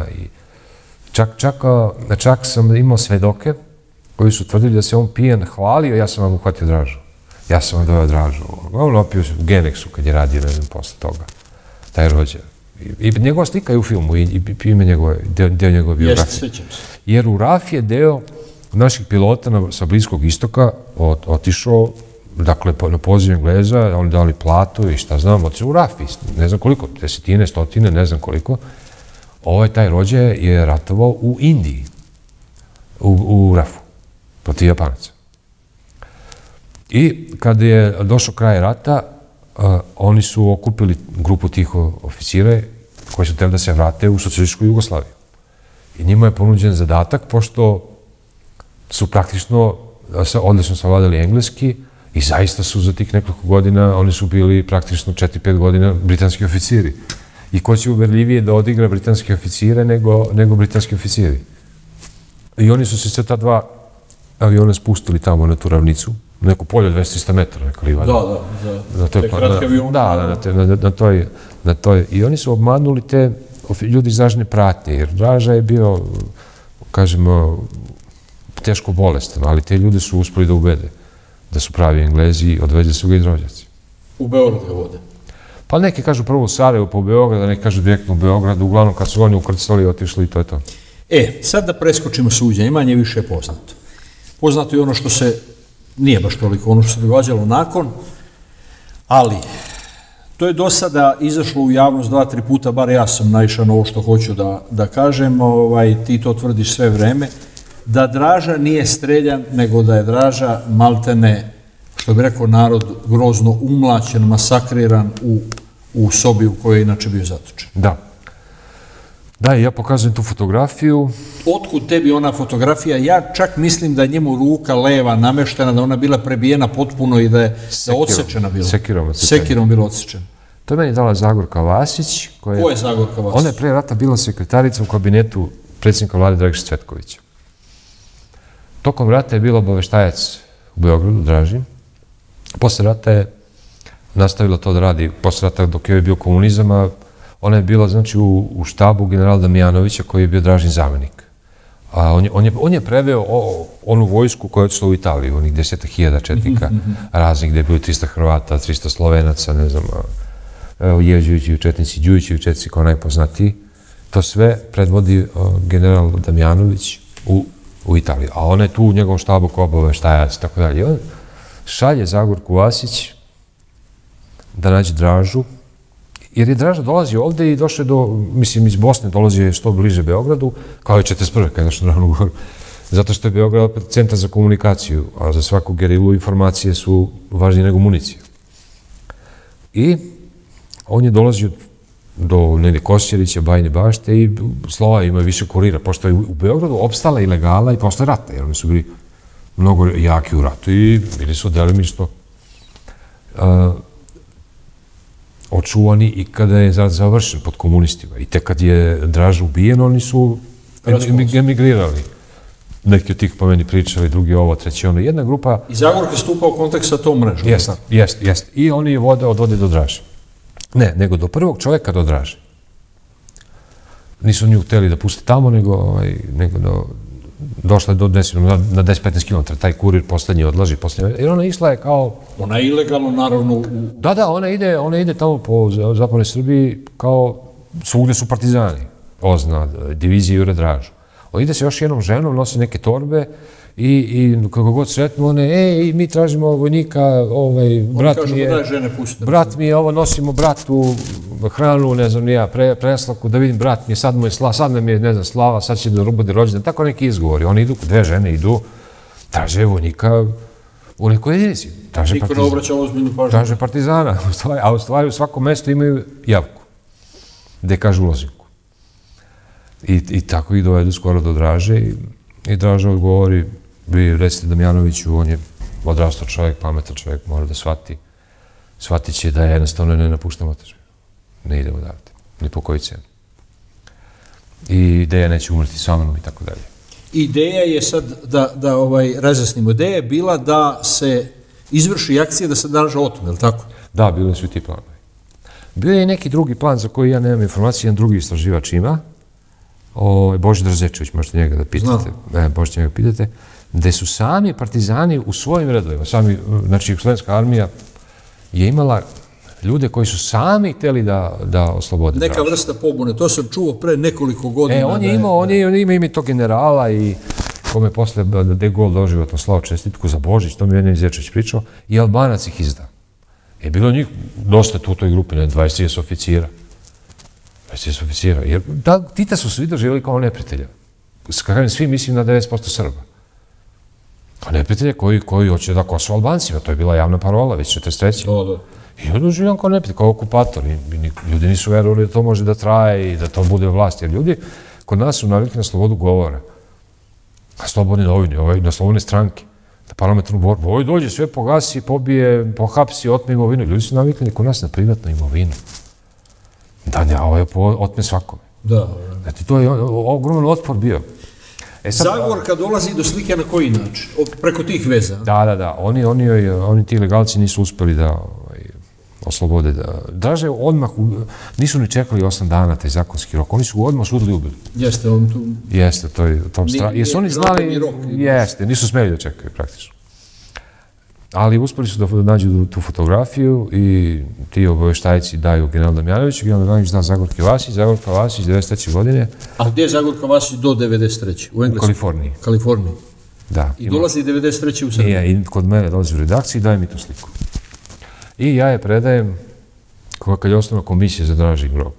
Speaker 2: Čak sam imao svedoke koji su tvrdili da se on pijan hvalio, ja sam vam uhvatio Dražu. Ja sam vam doveo Dražu. On opio u Genexu kad je radio, ne znam, posle toga. Taj rođe. I njegova slika je u filmu i ime njegove, deo njegove biografije. Jer u RAF je deo naših pilota sa Bliskog istoka otišao, dakle, na poziv Engleza, oni dali platu i šta znam, otišao u RAF, ne znam koliko, desetine, stotine, ne znam koliko. Taj rođe je ratovao u Indiji, u RAF-u, protiv Japanaca. I kada je došao kraj rata, oni su okupili grupu tih oficira koji su hteli da se vrate u socijalističku Jugoslaviju. I njima je ponuđen zadatak, pošto su praktično odlično savladali engleski i zaista su za tih nekoliko godina, oni su bili praktično 4-5 godina britanski oficiri. I ko će uverljivije da odigra britanske oficire nego britanski oficiri. I oni su se sve ta dva aviona spustili tamo na tu ravnicu, na neku polje 200 metara, neka livada.
Speaker 1: Da, te kratke avione.
Speaker 2: Da, na toj. I oni su obmanuli te ljudi iz zaštitne pratnje, jer Draža je bio, kažemo, teško bolestan, ali te ljude su uspeli da ubede da su pravi Englezi i odvedli su ga iz rođaci.
Speaker 1: U Beograd ga vode?
Speaker 2: Pa neki kažu prvo u Sarajevo, pa u Beograd, neki kažu direktno u Beograd, uglavnom kad su oni ukrcali i otišli i to je to.
Speaker 1: Sad da preskočimo suđenje, manje više je poznato. Poznato je ono što se, nije baš toliko ono što se događalo nakon, ali to je do sada izašlo u javnost 2-3 puta, bar ja sam naišao na ovo što hoću da kažem, ti to tvrdiš sve vreme, da Draža nije streljan, nego da je Draža maltene, što bi rekao narod, grozno umlaćen, masakriran u sobi u kojoj je inače bio zatočen.
Speaker 2: Da. Da, i ja pokazujem tu fotografiju.
Speaker 1: Otkud tebi ona fotografija? Ja čak mislim da je njemu ruka leva nameštena, da ona bila prebijena potpuno i da je odsečena bila. Sekirom bila odsečena.
Speaker 2: To je meni dala Zagorka Vasić.
Speaker 1: Ko je Zagorka Vasić?
Speaker 2: Ona je pre rata bila sekretarica u kabinetu predsjednika vlade Dragiša Cvetkovića. Tokom rata je bila obaveštajac u Beogradu, Draži. Posle rata je nastavila to da radi. Posle rata, dok je bio komunizama, ona je bila, znači, u štabu generala Damjanovića, koji je bio Dražin zamenik. On je preveo onu vojsku koja je odšla u Italiju, onih 10.000 četnika, raznih, gde je bilo 300 Hrvata, 300 Slovenaca, ne znam, Jeđevićevi četnici, Đujićevi četnici kao najpoznatiji. To sve predvodi general Damjanović u Italiju. A ona je tu u njegovom štabu kao obaveštajac i tako dalje. On šalje Zagorku Vasić da nađe Dražu, jer je Draža dolazio ovde i došao je do, mislim, iz Bosne dolazio je što bliže Beogradu, kao i 41. kada je došao na Ravnu Goru. Zato što je Beograd opet centar za komunikaciju, a za svaku gerilu informacije su važnije nego municija. I on je dolazio do negde Kosjerića, Bajine Bašte i slova ima više kurira, pošto je u Beogradu opstala ilegala i posle rata, jer oni su bili mnogo jaki u ratu i bili su delimično očuvani i kada je završen pod komunistima. I tek kad je Draža ubijen, oni su emigrirali. Neki od tih po meni pričali, drugi ovo, treći ono. Jedna grupa...
Speaker 1: I Zagorka stupa u kontakt sa tom mrežom.
Speaker 2: Jest. I oni je odvode do Draže. Ne, nego do prvog čoveka do Draže. Nisu nju hteli da puste tamo, nego došla je na 10-15 km. Taj kurir poslednji odlaži. Jer ona išla je kao...
Speaker 1: Ona je ilegalno, naravno...
Speaker 2: Da, ona ide tamo po zapadnoj Srbiji kao svugde su partizani. Ozna, divizije Jure Dražu. On ide se još jednom ženom, nosi neke torbe i kako god sretnu, one, mi tražimo vojnika, brat mi je ovo, nosimo bratu hranu, ne znam, ja, preslaku, da vidim, brat mi je, sad nam je, ne znam, slava, sad će da bude rođendan, tako neki izgovori. Oni idu, dve žene idu, traže vojnika u nekoj jedinici.
Speaker 1: Niko ne obraća ozbiljnu pažnju.
Speaker 2: Traže partizana, a u stvari u svakom mestu imaju javku, gde kažu lozinku. I tako ih dovedu skoro do Draže i Draža odgovori, vi recite Damjanoviću, on je odrastao čovjek, pametan čovjek, mora da shvatit će da jednostavno ne napuštamo otadžbinu. Ne idemo odavde, ni po koju cenu. I da ja neće umrti sa mnom i tako dalje.
Speaker 1: Ideja je sad, da razjasnimo, ideja je bila da se izvrši akcija da se Draža otme, je li tako?
Speaker 2: Da, bili su ti planovi. Bio je i neki drugi plan za koji ja nemam informacije, jedan drugi istraživač ima, Božidar Zečević, možete njega da pitate, možete njega pitate, gde su sami partizani u svojim redovima, znači Jugoslovenska armija je imala ljude koji su sami hteli da oslobode Draža.
Speaker 1: Neka vrsta pobune, to sam čuo pre nekoliko godina.
Speaker 2: On je imao ime tog generala i kome posle De Gaulle doživotno slao čestitku za Božić, to mi je Zečević pričao, i Albanac ih izdao. Je bilo njih dosta tu u toj grupi, 20 oficira. 20 oficira. Jer Tita su svi doživjeli kao neprijatelja. Svi mislim na 90% Srba. Kao neprijatelja koji hoće da kosu Albancima. To je bila javna parola, već 43. I on doživljen kao neprijatelj, kao okupator. Ljudi nisu verovali da to može da traje i da to bude vlast. Jer ljudi kod nas su navikli na slobodu govora. Na slobodne novine, na slobodne stranke. Na parlamentarnu borbu. Ovo dođe, sve pogasi, pobije, pohapsi, otme imovinu. Ljudi su navikli kod nas na privatnu imovinu. Da, ovo je otme svakome.
Speaker 1: Da.
Speaker 2: Znači, to je ogroman otpor bio.
Speaker 1: Zagorka dolazi do slike na koji način? Preko tih veza?
Speaker 2: Da. Oni ti legalci nisu uspeli da oslobode. Draže odmah, nisu ni čekali 8 dana taj zakonski rok. Oni su odmah sudili i ubili.
Speaker 1: Jeste, on tu...
Speaker 2: Jeste, to je tom strahu. Jesu oni znali... Jeste, nisu smeli da čekaju praktično. Ali uspeli su da nađu tu fotografiju i ti obaveštajci daju general Damjanoviću, general Damjanović da Zagorka Vasić, 93. godine.
Speaker 1: A gdje je Zagorka Vasić do 93. U Engleskoj?
Speaker 2: U
Speaker 1: Kaliforniji.
Speaker 2: Da.
Speaker 1: I dolazi 93. u Srbiji?
Speaker 2: I kod mene dolazi u redakciji i daje mi tu sliku. I ja je predajem kad je osnovna komisija za Dražin grob.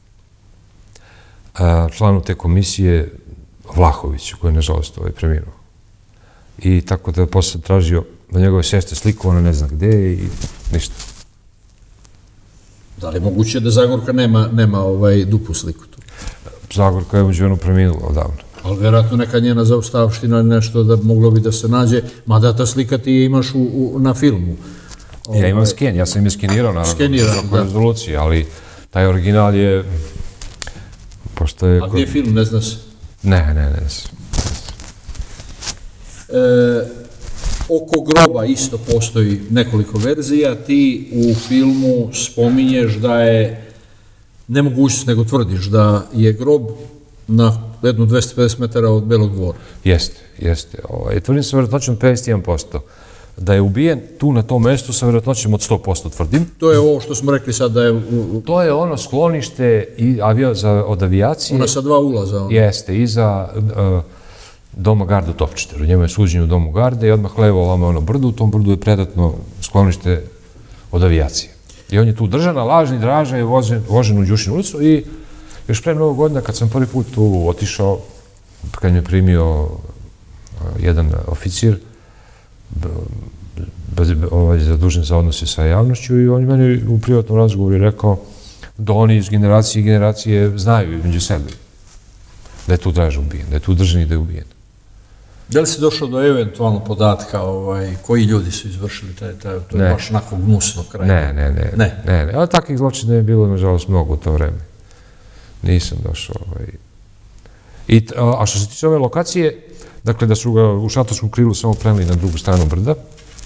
Speaker 2: Članu te komisije Vlahoviću, koji je nažalost preminuo. I tako da je posle tražio na njegove sestre sliku, ona ne zna gde i ništa.
Speaker 1: Da li je moguće da Zagorka nema dupu sliku tu?
Speaker 2: Zagorka je uđeno preminula odavno.
Speaker 1: Ali vjerojatno neka njena zaostavština nešto da moglo bi da se nađe, mada ta slika ti je imaš na filmu.
Speaker 2: Ja imam sken, ja sam im je skenirao na rezoluciji, ali taj original je...
Speaker 1: A gdje je film, ne zna se?
Speaker 2: Ne.
Speaker 1: Oko groba isto postoji nekoliko verzija. Ti u filmu spominješ da je nemogućnost, nego tvrdiš da je grob na jednu 250 metara od Belog dvora.
Speaker 2: Jeste. Tvrdim sa vjerojatnoćom 51%. Da je ubijen tu na tom mestu sa vjerojatnoćom od 100% tvrdim.
Speaker 1: To je ovo što smo rekli sad da je...
Speaker 2: To je ono sklonište od avijacije.
Speaker 1: Ona sa 2 ulaza.
Speaker 2: Jeste, iza Doma garda u Topčiteru. U njemu je suđenje u Domu garde i odmah levo ovamo ono brdo. U tom brdu je predatno sklonište od avijacije. I on je tu držan, a lažni Draža je vožen u Đušinu ulicu i još pre mnogo godina kad sam prvi put tu otišao, kad me primio jedan oficir, zadužen za odnose sa javnošću i on je meni u privatnom razgovoru rekao da oni iz generacije i generacije znaju među sebi da je tu Draža ubijen, da je tu držan i da je ubijen.
Speaker 1: Da li si došao do eventualno podatka koji ljudi su izvršili to je baš onako gnusno kraja?
Speaker 2: Ne. Ali takvih zločina je bilo, nažalost, mnogo u to vreme. Nisam došao. A što se tiče ove lokacije, dakle da su ga u šatorskom krilu samo preneli na drugu stranu brda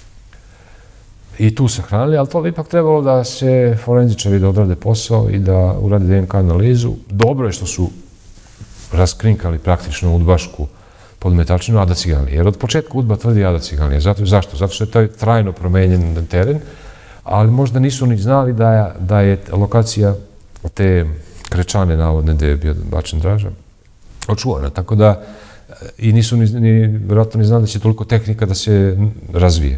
Speaker 2: i tu sahranili, ali to bi ipak trebalo da se forenzičari da odrade posao i da urade DNK analizu. Dobro je što su raskrinkali praktično udbašku podmetačinu Ada Ciganlije, jer od početka UDBA tvrdi Ada Ciganlije. Zašto? Zato što je taj trajno promenjen teren, ali možda nisu ni znali da je lokacija te Krečane, navodne, gde je bio bačen Draža, očuvana, tako da i nisu vjerojatno ni znali da će toliko tehnika da se razvije.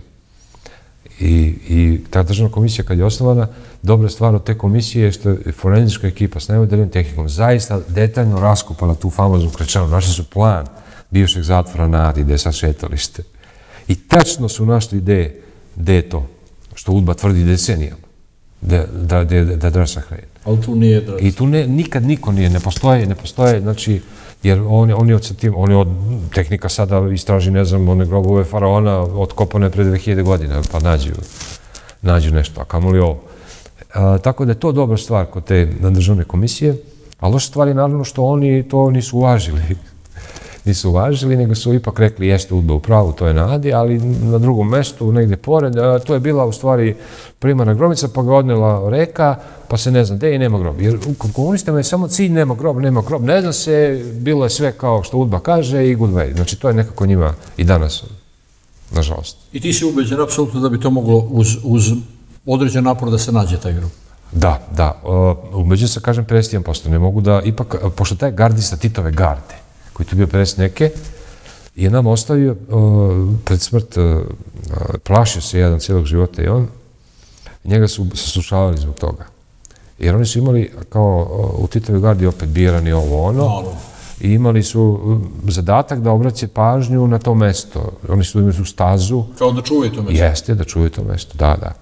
Speaker 2: I ta državna komisija kad je osnovana, dobra stvar od te komisije je što je forenzička ekipa s najmodernim tehnikom zaista detaljno raskopala tu famoznu Krečanu. Našli su plan bivšeg zatvora na Adi, gde je sad šetalište. I tačno su našli gde je to, što UDBA tvrdi decenijama, da je Draža sahranjen.
Speaker 1: Ali tu nije Draža.
Speaker 2: I tu nikad niko nije, ne postoje, znači, jer on je od tehnika sada istraži, ne znam, one grobove faraona otkopane pre 2000 godina, pa nađu nešto, a kamoli ovo. Tako da je to dobra stvar kod te državne komisije, a loša stvar je naravno što oni to nisu uvažili. nisu uvažili, nego su ipak rekli jeste UDBA u pravu, to je na Adi, ali na drugom mestu, negde pored, to je bila u stvari primarna grobnica, pa ga odnela reka, pa se ne znam gde i nema grob. Jer kod komunistama je samo cilj nema grob, ne zna se, bilo je sve kao što UDBA kaže i goodbye. Znači to je nekako njima i danas, nažalost.
Speaker 1: I ti si ubeđen apsolutno da bi to moglo uz određen napor da se nađe taj grob?
Speaker 2: Da. Ubeđen se, kažem, 51%. Ne mogu da, ipak, pošto taj gardista Titove garde, koji tu bio 50 neke, je nam ostavio pred smrt, plašio se jedan cijelog života i on, njega su saslušavali zbog toga. Jer oni su imali, kao u Titovoj gardi, opet birani ovo ono, i imali su zadatak da obraće pažnju na to mesto. Oni su imali stazu.
Speaker 1: Kao da čuvaju to mesto?
Speaker 2: Jeste, da čuvaju to mesto, da.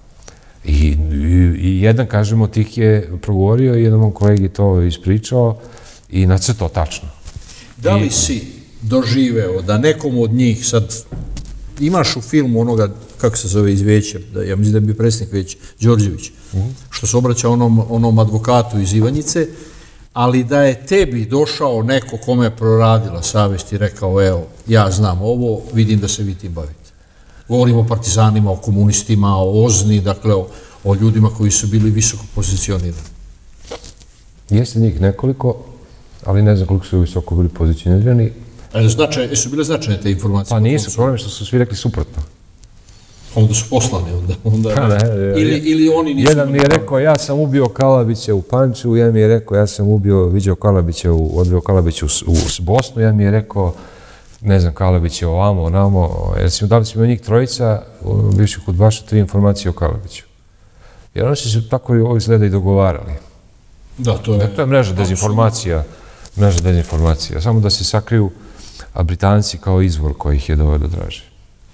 Speaker 2: I jedan, kažemo, tih je progovorio i jedan mom kolegi to ispričao i nacrtao tačno.
Speaker 1: Da li si doživeo da nekom od njih, sad imaš u filmu onoga, kako se zove, iz Veća, ja mislim da je bio predsjednik Veća, Đorđević, što se obraća onom advokatu iz Ivanjice, ali da je tebi došao neko kome je proradila savjest i rekao, evo, ja znam ovo, vidim da se vi tim bavite. Govorimo o partizanima, o komunistima, o OZNI, dakle, o ljudima koji su bili visoko pozicionirani.
Speaker 2: Jeste njih nekoliko, ali ne znam koliko su visoko bili pozicionirani.
Speaker 1: Jesu bile značajne te informacije?
Speaker 2: Pa nisu, problem je što su svi rekli suprotno.
Speaker 1: Onda su poslani, ili oni nisu...
Speaker 2: Jedan mi je rekao, ja sam ubio Kalabića u Pančevu, jedan mi je rekao, ja sam viđao Kalabića, odveo Kalabića u Bosnu, jedan mi je rekao, ne znam, Kalabić je ovamo, onamo, recimo, da li smo njih trojica, bivših udbaša, 3 informacije o Kalabiću. Jer oni su se tako ovo izgleda i dogovarali.
Speaker 1: Da, to je
Speaker 2: mreža dezinformacija, samo da se sakriju, a Britanci kao izvor koji ih je doveo do draže.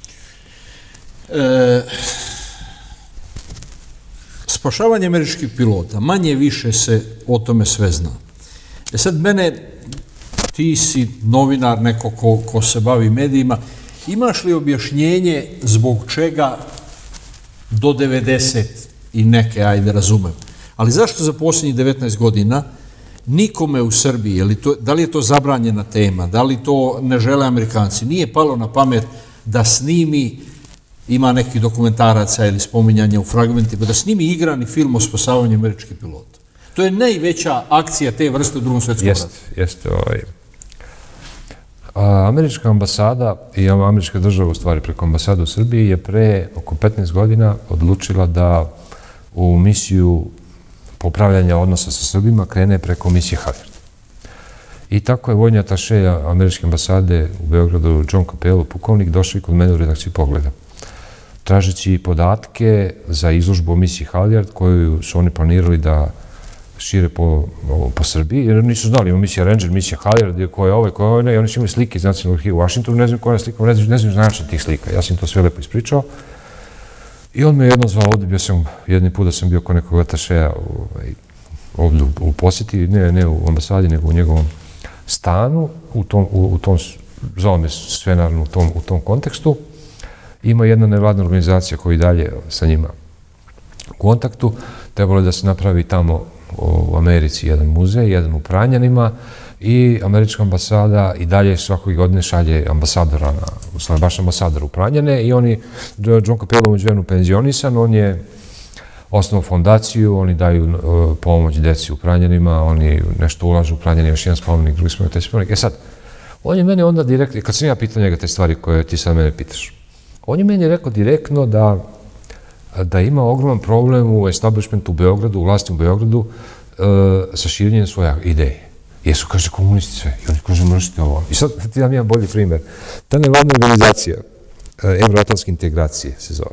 Speaker 1: Spašavanje američkih pilota, manje više se o tome sve zna. Sad mene, ti si novinar, neko ko se bavi medijima, imaš li objašnjenje zbog čega do 90 i neke, ajde razumem, ali zašto za posljednjih 19 godina nikome u Srbiji, da li je to zabranjena tema, da li to ne žele Amerikanci, nije palo na pamet da snimi, ima neki dokumentaraca ili spominjanja u fragmentima, da snimi igrani film o spasavanju američkih pilota. To je najveća akcija te vrste u Drugom svjetskom ratu.
Speaker 2: Jeste. Američka ambasada i američka država, u stvari preko ambasade u Srbiji, je pre oko 15 godina odlučila da u misiju popravljanja odnosa sa Srbima krene preko misije Halyard. I tako je vojni ataše američke ambasade u Beogradu, John Capello, pukovnik, došli kod mene u redakciju Pogleda, tražeći podatke za izložbu o misiji Halyard, koju su oni planirali da šire po Srbiji, jer nisu znali, ima misija Ranger, misija Halyard, koja je ovaj, koja je ovaj, i oni su imali slike iz Nacionalnog arhiva u Washingtonu, ne znam koja je slika, ne znam značaj tih slika, ja sam to sve lepo ispričao. I on me je jednom zvao ovdje, bio sam, jedni put da sam bio kod nekog atašeja ovdje u posjeti, ne u ambasadi, nego u njegovom stanu, zvao me sve naravno u tom kontekstu. Ima jedna nevladna organizacija koja i dalje sa njima u kontaktu. Trebalo je da se napravi tamo u Americi jedan muzej, jedan u Pranjanima i američka ambasada i dalje svakog godine šalje ambasadora, baš ambasador u Pranjane i oni, John Capello međuvremenu penzionisan, on je osnovao fondaciju, oni daju pomoć deci u Pranjanima, oni nešto ulažu u Pranjane, još jedan spomenik, drugi spomenik, taj spomenik. Sad, on je mene onda direktno, kad sam ja pitao njega te stvari koje ti sad mene pitaš, on je meni rekao direktno da ima ogroman problem u establishmentu u Beogradu, u vlasti u Beogradu, sa širenjem svoje ideje. Jesu, kaže, komunisti sve. I oni kaže, mržite ovo. I sad ti dam jedan bolji primjer. Ta nevladna organizacija, Evroatlantske integracije se zove.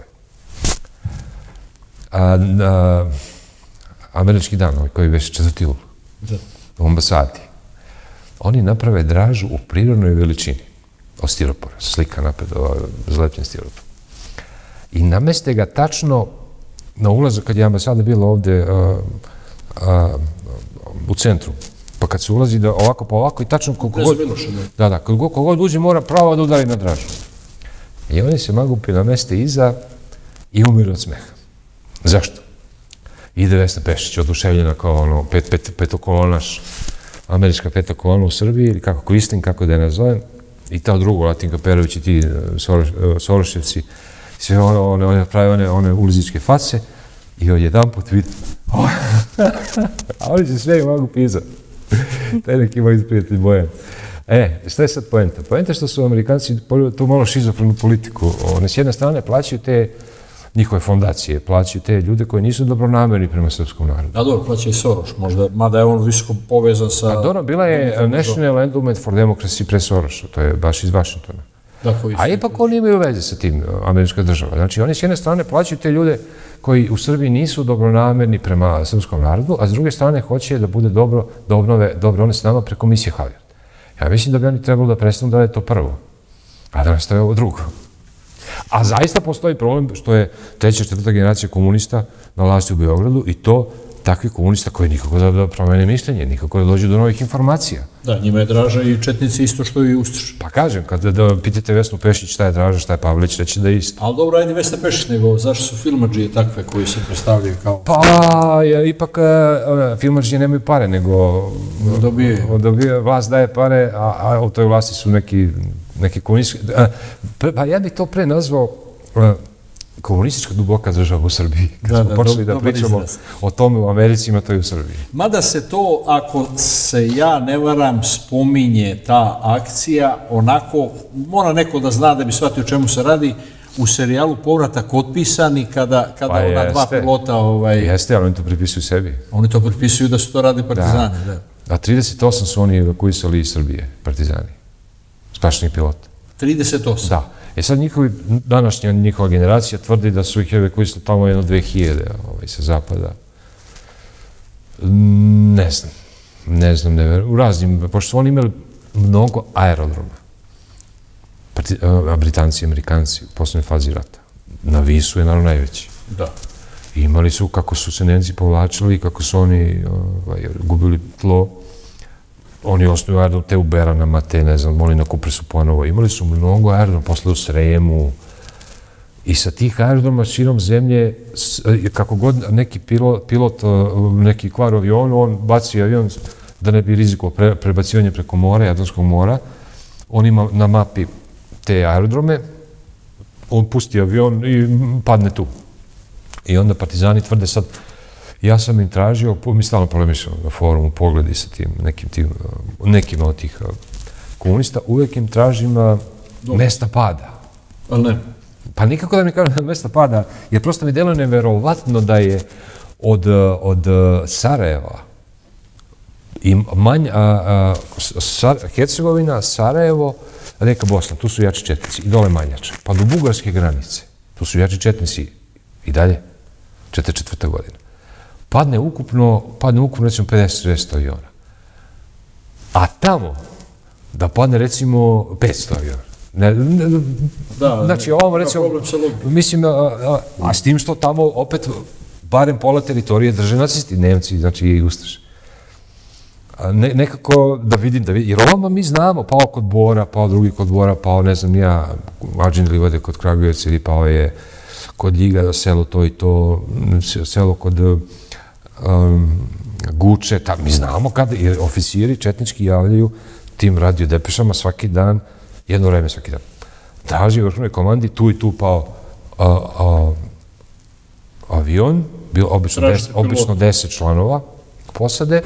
Speaker 2: Američki dan, koji je već 4. jul, u ambasadi. Oni naprave dražu u prirodnoj veličini od stiropora, slika napred, zlepljen stiropor. I nameste ga tačno na ulazu, kad je ambasada bila ovde u centru, pa kad se ulazi ovako pa ovako i tačno koliko god uđe mora pravo da udari na dražu. I oni se Mangupi nameste iza i umiru od smeha. Zašto? Ide Vesna Pešić, oduševljena kao petokolonaš, američka petokolona u Srbiji, ili kako Kristin, kako da je nazovem, I ta drugo, Latinka Perović i ti Soroševci, sve one prave one ulizičke face i jedan put vidi. A oni se sve mogu pisati. Taj neki moj prijatelj Bojan. Šta je sad poenta? Poenta je što su Amerikanci tu malo šizofrenu politiku. One s jedne strane plaćaju te njihove fondacije, plaćaju te ljude koji nisu dobronamerni prema srpskom narodu.
Speaker 1: A dobro, plaća i Soroš, možda, mada je on visoko povezan sa...
Speaker 2: A dobro, bila je National Endowment for Democracy pre Soroša, to je baš iz Vašingtona. A ipak oni imaju veze sa tim, američka država. Znači, oni s jedne strane plaćaju te ljude koji u Srbiji nisu dobronamerni prema srpskom narodu, a s druge strane hoće da bude dobro, da obnove dobro one s nama preko misije Halijard. Ja mislim da bi oni trebalo da prestanu da je to prvo, a da nastave ovo drugo. A zaista postoji problem što je treća, četvrta generacija komunista na vlasti u Beogradu i to takvi komunista koji nikako da promene mišljenje, nikako da dođu do novih informacija.
Speaker 1: Da, njima je draža i četnici isto što i Ustaš.
Speaker 2: Pa kažem, kada pitate Vesnu Pešić šta je draža, šta je Pavlić, reći da je isto.
Speaker 1: Ali dobro, ajde Vesna Pešić, nego zašto su filmadžije takve koji se predstavljaju kao...
Speaker 2: Pa, ipak filmadžije nemaju pare, nego... Dobije, vlast daje pare, a u toj vlasti su neki komunistički... Pa ja bih to pre nazvao komunistička duboka država u Srbiji. Kad smo počeli da pričamo o tome u Americi, ima to i u Srbiji.
Speaker 1: Mada se to, ako se ja ne varam, spominje ta akcija, onako, mora neko da zna da bi shvatio o čemu se radi, u serijalu Povratak otpisani, kada ona dva pilota...
Speaker 2: Jeste, ali oni to pripisuju sebi.
Speaker 1: Oni to pripisuju da su to radi partizani, da.
Speaker 2: A 38 su oni evakuisali iz Srbije, partizani. Spašenih pilota.
Speaker 1: 38?
Speaker 2: Da. Sad današnja njihova generacija tvrdi da su ih evakuisali tamo jedno 2000 sa zapada. Ne znam, u raznim, pošto su oni imali mnogo aerodroma. Britanci i Amerikanci u poslednjoj fazi rata. Na Visu je naravno najveći.
Speaker 1: Da.
Speaker 2: Imali su, kako su se Nemci povlačili, kako su oni gubili tlo, oni osnuju aerodrom te u Beranama, te, ne znam, oni na Kupresu ponovo. Imali su mnogo aerodroma, posle u Sremu. I sa tih aerodroma širom zemlje, kako god neki pilot, neki kvar u avionu, on baci avion da ne bi rizikovao prebacivanje preko mora, Jadranskog mora. On ima na mapi te aerodrome, on pusti avion i padne tu. I onda partizani tvrde sad, ja sam im tražio, mi stalno polemišemo na forumu, pogledi sa nekim od tih komunista, uvek im tražim mesta pada.
Speaker 1: Ali ne?
Speaker 2: Pa nikako da mi kažem mesta pada, jer prosto mi deluje neverovatno da je od Sarajeva i Hercegovina, Sarajevo, reka Bosna, tu su jači četnici i dole Manjača, pa do bugarske granice, tu su jači četnici i dalje, 44. godina. Padne ukupno, recimo, 50-60 aviona. A tamo, da padne, recimo, 500 aviona. Znači, ovamo, recimo, mislim, a s tim što tamo, opet, barem pola teritorije drže nacisti, Nemci, znači i Ustaše. Nekako da vidim, jer ovamo mi znamo, pao kod Bora, pao drugi kod Bora, pao, ne znam, ja, Arđen Livade kod Kragujevca ili pao je kod Ljiga, selo to i to, selo kod Guče, mi znamo kada, jer oficiri četnički javljaju tim radio depešama svaki dan, jedno vreme svaki dan. Traži u vrhovnoj komandi, tu i tu pao avion, bilo obično 10 članova posade,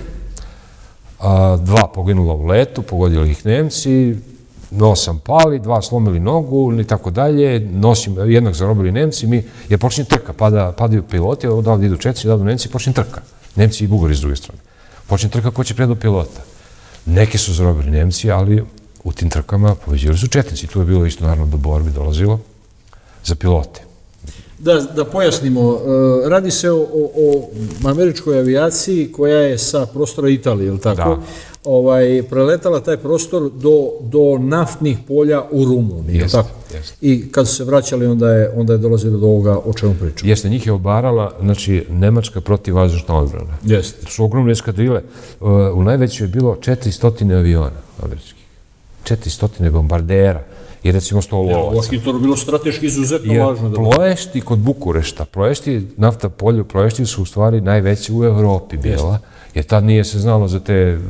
Speaker 2: 2 poginula u letu, pogodili ih Nemci, 8 pali, 2 slomili nogu i tako dalje, jednog zarobili Nemci, jer počinje trka, padaju piloti, odavde idu Četnici, odavde Nemci, počinje trka. Nemci i Bugari s druge strane. Počinje trka ko će predu pilota. Neki su zarobili Nemci, ali u tim trkama poveđivali su Četnici. Tu je bilo isto, naravno, do borbi dolazilo za pilote.
Speaker 1: Da pojasnimo, radi se o američkoj avijaciji koja je sa prostora Italije, je li tako? Preletala taj prostor do naftnih polja u Rumuniji, je li tako? I kad su se vraćali, onda je dolazilo do ovoga o čemu pričamo.
Speaker 2: Jeste, njih je obarala, znači, nemačka protivvazdušna odbrana.
Speaker 1: Jeste.
Speaker 2: To su ogromne eskadrile. U najvećoj je bilo 400 aviona američkih. 400 bombardera. i recimo Stolovac.
Speaker 1: Ovo Hitoru bilo strateški izuzetno važno.
Speaker 2: Ploešti kod Bukurešta, nafta polje u Ploešti su u stvari najveće u Evropi bila, jer tad nije se znalo za te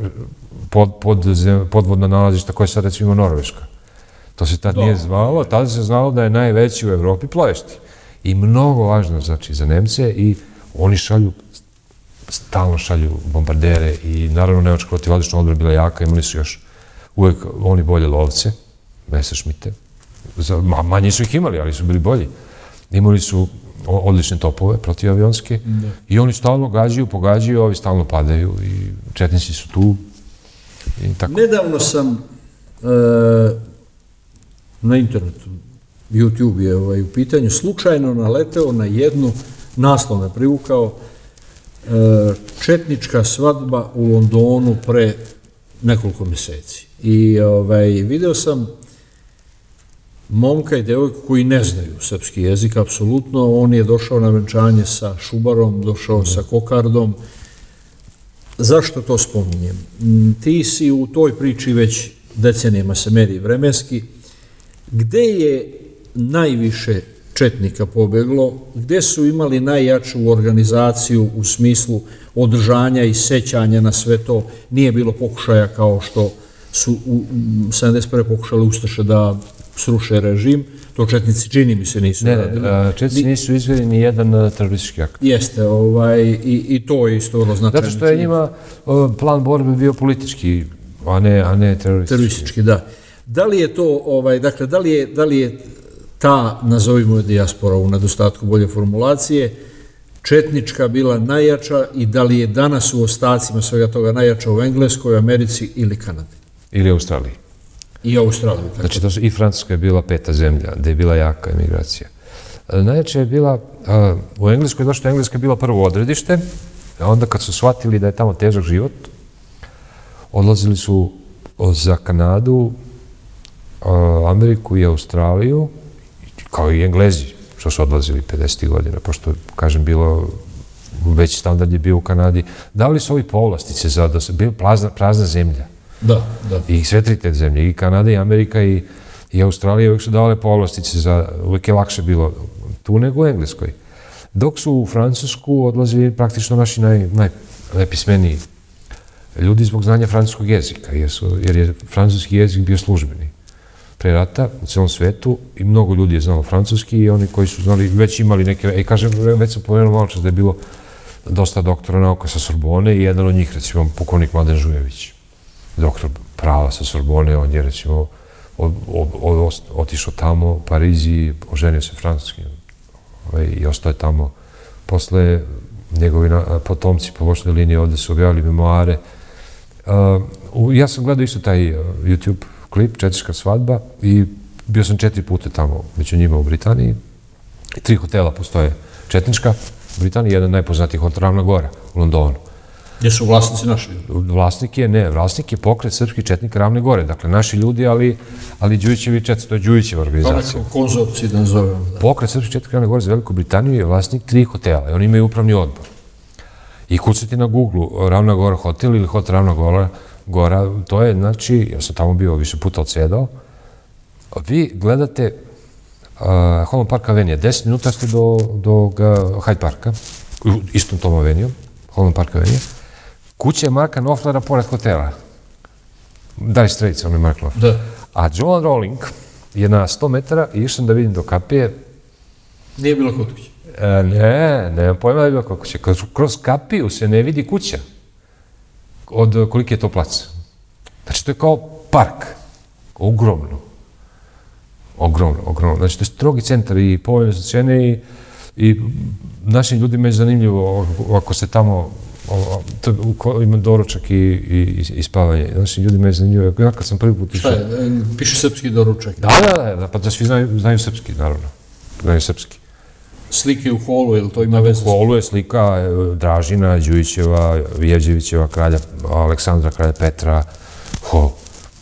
Speaker 2: podvodna nalazišta koje sad recimo Norveška. To se tad nije znalo, tad se znalo da je najveći u Evropi Ploešti. I mnogo važno, znači, za Nemce i oni stalno šalju bombardere i naravno nemačka protivvazdušna odbrana bila jaka, imali su još uvek oni bolje lovce, Messerschmitte, manje su ih imali, ali su bili bolji. Imali su odlične topove protivavionske i oni stalno gađaju, pogađaju, ovi stalno padaju i četnici su tu.
Speaker 1: Nedavno sam na internetu, YouTube je u pitanju, slučajno naleteo na jednu, naslov me privukao, četnička svadba u Londonu pre nekoliko meseci. I video sam momka i devojku koji ne znaju srpski jezik, apsolutno. On je došao na venčanje sa šubarom, došao sa kokardom. Zašto to spominjem? Ti si u toj priči već decenijama se meri vremenski. Gde je najviše četnika pobeglo, gde su imali najjaču organizaciju u smislu održanja i sećanja na sve to? Nije bilo pokušaja kao što su u 1971. pokušali Ustaše da sruše režim, to četnici čini mi se nisu radili.
Speaker 2: Ne, četnici nisu izveli ni jedan teroristički akt.
Speaker 1: Jeste, i to je isto vrlo značajno.
Speaker 2: Zato što je njima plan borbe bio politički, a ne teroristički.
Speaker 1: Teroristički, da. Da li je to, dakle, da li je ta, nazovimo je dijaspora u nedostatku bolje formulacije, četnička bila najjača i da li je danas u ostacima svega toga najjača u Engleskoj, Americi ili Kanadi?
Speaker 2: Ili Australiji.
Speaker 1: I Australiji.
Speaker 2: Znači, i Francuska je bila peta zemlja, gde je bila jaka emigracija. Najjača je bila, u Engleskoj, zato što je Engleska bila prvo odredište, a onda kad su shvatili da je tamo težak život, odlazili su za Kanadu, Ameriku i Australiju, kao i Englezi, što su odlazili 50. godina, pošto, kažem, bilo veći standard je bio u Kanadi. Davali su ovi povlastice za da se bio prazna zemlja.
Speaker 1: Da, da.
Speaker 2: I sve tri te zemlje, i Kanada, i Amerika, i Australija, uvijek su davale povlastice za, uvijek je lakše bilo tu nego u Engleskoj. Dok su u Francusku odlazili praktično naši najpismeniji ljudi zbog znanja francuskog jezika, jer je francuski jezik bio službeni pre rata u celom svetu i mnogo ljudi je znalo francuski i oni koji su znali, već imali neke, kažem, već sam pomenuo malo čas da je bilo dosta doktora nauka sa Sorbone i jedan od njih, recimo, pukovnik Mladen Žujević, doktor prava sa Sorbone, on je, recimo, otišao tamo u Parizi, oženio se francuskim i ostao je tamo. Posle njegovi potomci po vošnoj liniji ovde su objavili memoare. Ja sam gledao isto taj YouTube klip, Četnička svadba, i bio sam 4 puta tamo, među njima u Britaniji. 3 hotela postoje četnička u Britaniji, jedan najpoznatiji hotel Ravna Gora u Londonu.
Speaker 1: Gdje su vlasnici naši?
Speaker 2: Vlasnik je pokret srpskih četnika Ravne Gore, dakle naši ljudi, ali Đujićevi četnici, to je Đujićeva organizacija.
Speaker 1: Kao neko konzorcij, da nazovemo.
Speaker 2: Pokret srpskih četnika Ravne Gore za Veliku Britaniju je vlasnik 3 hotela i oni imaju upravni odbor. I kucati na Google Ravna Gora hotel ili hotel Ravna Gora, to je, znači, ja sam tamo bio više puta odsedao, vi gledate Holland Park Avenue, 10 minuta ste do Hyde Parka, istom tom avenijom, Holland Park Avenue, kuća je Marka Knopflera pored hotela. Dire Straits, on je Mark Knopfler. A Joan Rowling je na 100 metara i išao sam da vidim do kapije.
Speaker 1: Nije bilo kod kuće?
Speaker 2: Nemam pojma da je bilo kod kuće. Kroz kapiju se ne vidi kuća. Od koliki je to plac. Znači, to je kao park. Ogromno. Ogromno. Znači, to je strogi centar i povoljne su cene i našim ljudima je zanimljivo ako se tamo ima doručak i spavanje. Našim ljudima je zanimljivo. Ja kad sam prvi put išao...
Speaker 1: Šta je? Piše srpski doručak?
Speaker 2: Da, pa da svi znaju srpski, naravno. Znaju srpski.
Speaker 1: Slike u holu, je li to ima veze?
Speaker 2: U holu je slika Dražina, Đujićeva, Jevđevićeva, kralja Aleksandra, kralja Petra, hol.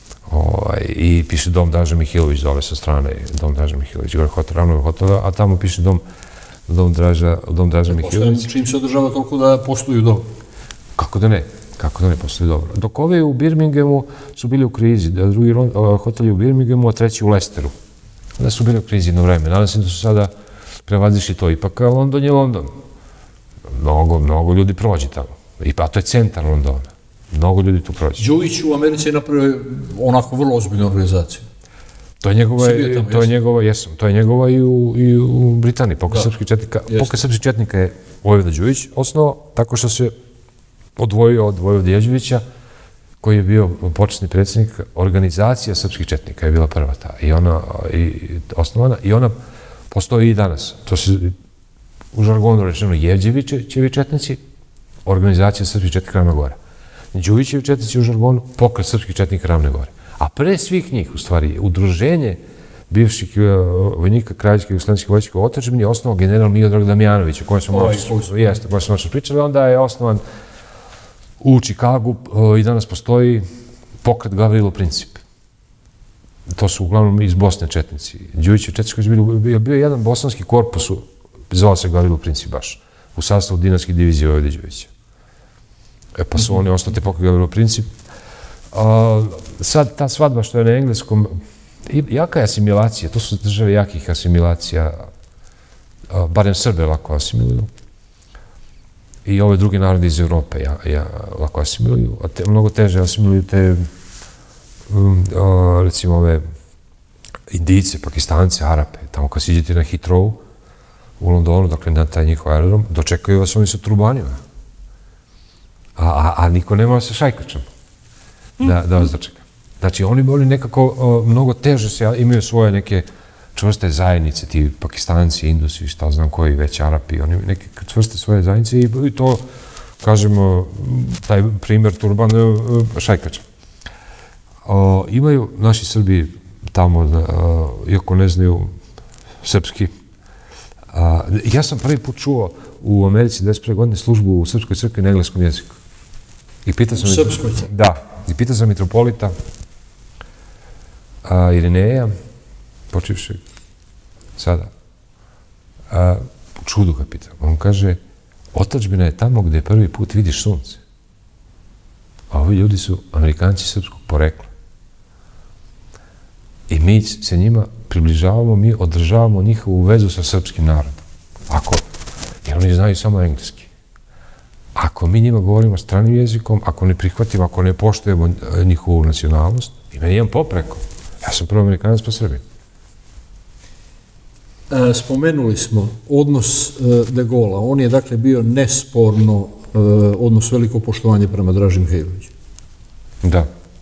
Speaker 2: I piše Dom Draža Mihajlović dole sa strane, Dom Draža Mihajlović, gore ravnog hotela, a tamo piše Dom Draža Mihajlović.
Speaker 1: Čim se održava toliko da postoju dom?
Speaker 2: Kako da ne? Kako da ne posluju dobro? Dok ove u Birminghamu su bili u krizi, drugi hoteli u Birminghamu, a treći u Lesteru. Onda su bili u krizi jedno vreme. Nadam se da su sada prevazišli to. Ipak London je London. Mnogo ljudi prođe tamo. A to je centar Londona. Mnogo ljudi tu prođe.
Speaker 1: Đujić u Americi je napravio onako vrlo ozbiljnu organizaciju.
Speaker 2: To je njegova i u Britaniji. Pokret srpskih četnika je Vojvoda Đujić osnovao tako što se odvojio od Vojvode Jeđevića, koji je bio počasni predsjednik. Organizacija srpskih četnika je bila prva ta. I ona osnovana. I ona postoji i danas. To se u žargonu rečeno Jeđevićevi četnici, organizacija srpskih četnika Ravna Gora. Đujićevi četnici u žargonu, pokret srpskih četnika Ravne Gore. A pre svih njih, u stvari, udruženje bivših vojnika Kraljevske jugoslovenske vojske u otadžbini je osnovao general Miodrag Damjanović, o kojem smo malo pričali. Onda je osnovan u Čikagu i danas postoji pokret Gavrilo Princip. To su uglavnom iz Bosne četnici. Đujićevi četnici koji je bio jedan bosanski korpus, zvao se Gavrilo Princip baš, u sastavu dinarskih divizija Vojvode Đujića. Pa su oni ostali pokret Gavrilo Princip. Sad, ta svadba što je na engleskom, jaka je asimilacija, to su države jakih asimilacija, barem Srbe lako asimiluju. I ove druge narode iz Evrope lako asimiluju, a mnogo teže asimiluju te, recimo, ove Indijce, Pakistance, Arape. Tamo kad siđete na Heathrow u Londonu, dakle na taj njihov aerodrom, dočekaju vas oni sa turbanima. A niko nema sa šajkačama da vas dočeka. Znači, oni nekako mnogo teže imaju svoje neke čvrste zajednice, ti Pakistanci, Indusi, šta znam koji, već Arapi, oni neke čvrste svoje zajednice i to, kažemo, taj primjer turban šajkača. Imaju naši Srbi tamo, iako ne znaju srpski. Ja sam prvi put čuo u Americi 21 godine službu u Srpskoj crkvi na engleskom jeziku.
Speaker 1: U Srpskoj crkvi?
Speaker 2: Da. I pitao sam mitropolita Irineja, počivšeg sada, u čudu ga pitam. On kaže, otadžbina je tamo gde prvi put vidiš sunce. A ovi ljudi su Amerikanci srpskog porekla. I mi se njima približavamo, mi održavamo njihovu vezu sa srpskim narodom. Jer oni znaju samo engleski. Ako mi njima govorimo stranim jezikom, ako ne prihvatimo, ako ne poštujemo njihovu nacionalnost, i meni imam popreko. Ja sam prvo Amerikanac pa Srbin.
Speaker 1: Spomenuli smo odnos de Gaulle'a. On je, dakle, bio nesporno odnos veliko poštovanje prema Draži Mihajloviću.
Speaker 2: Da.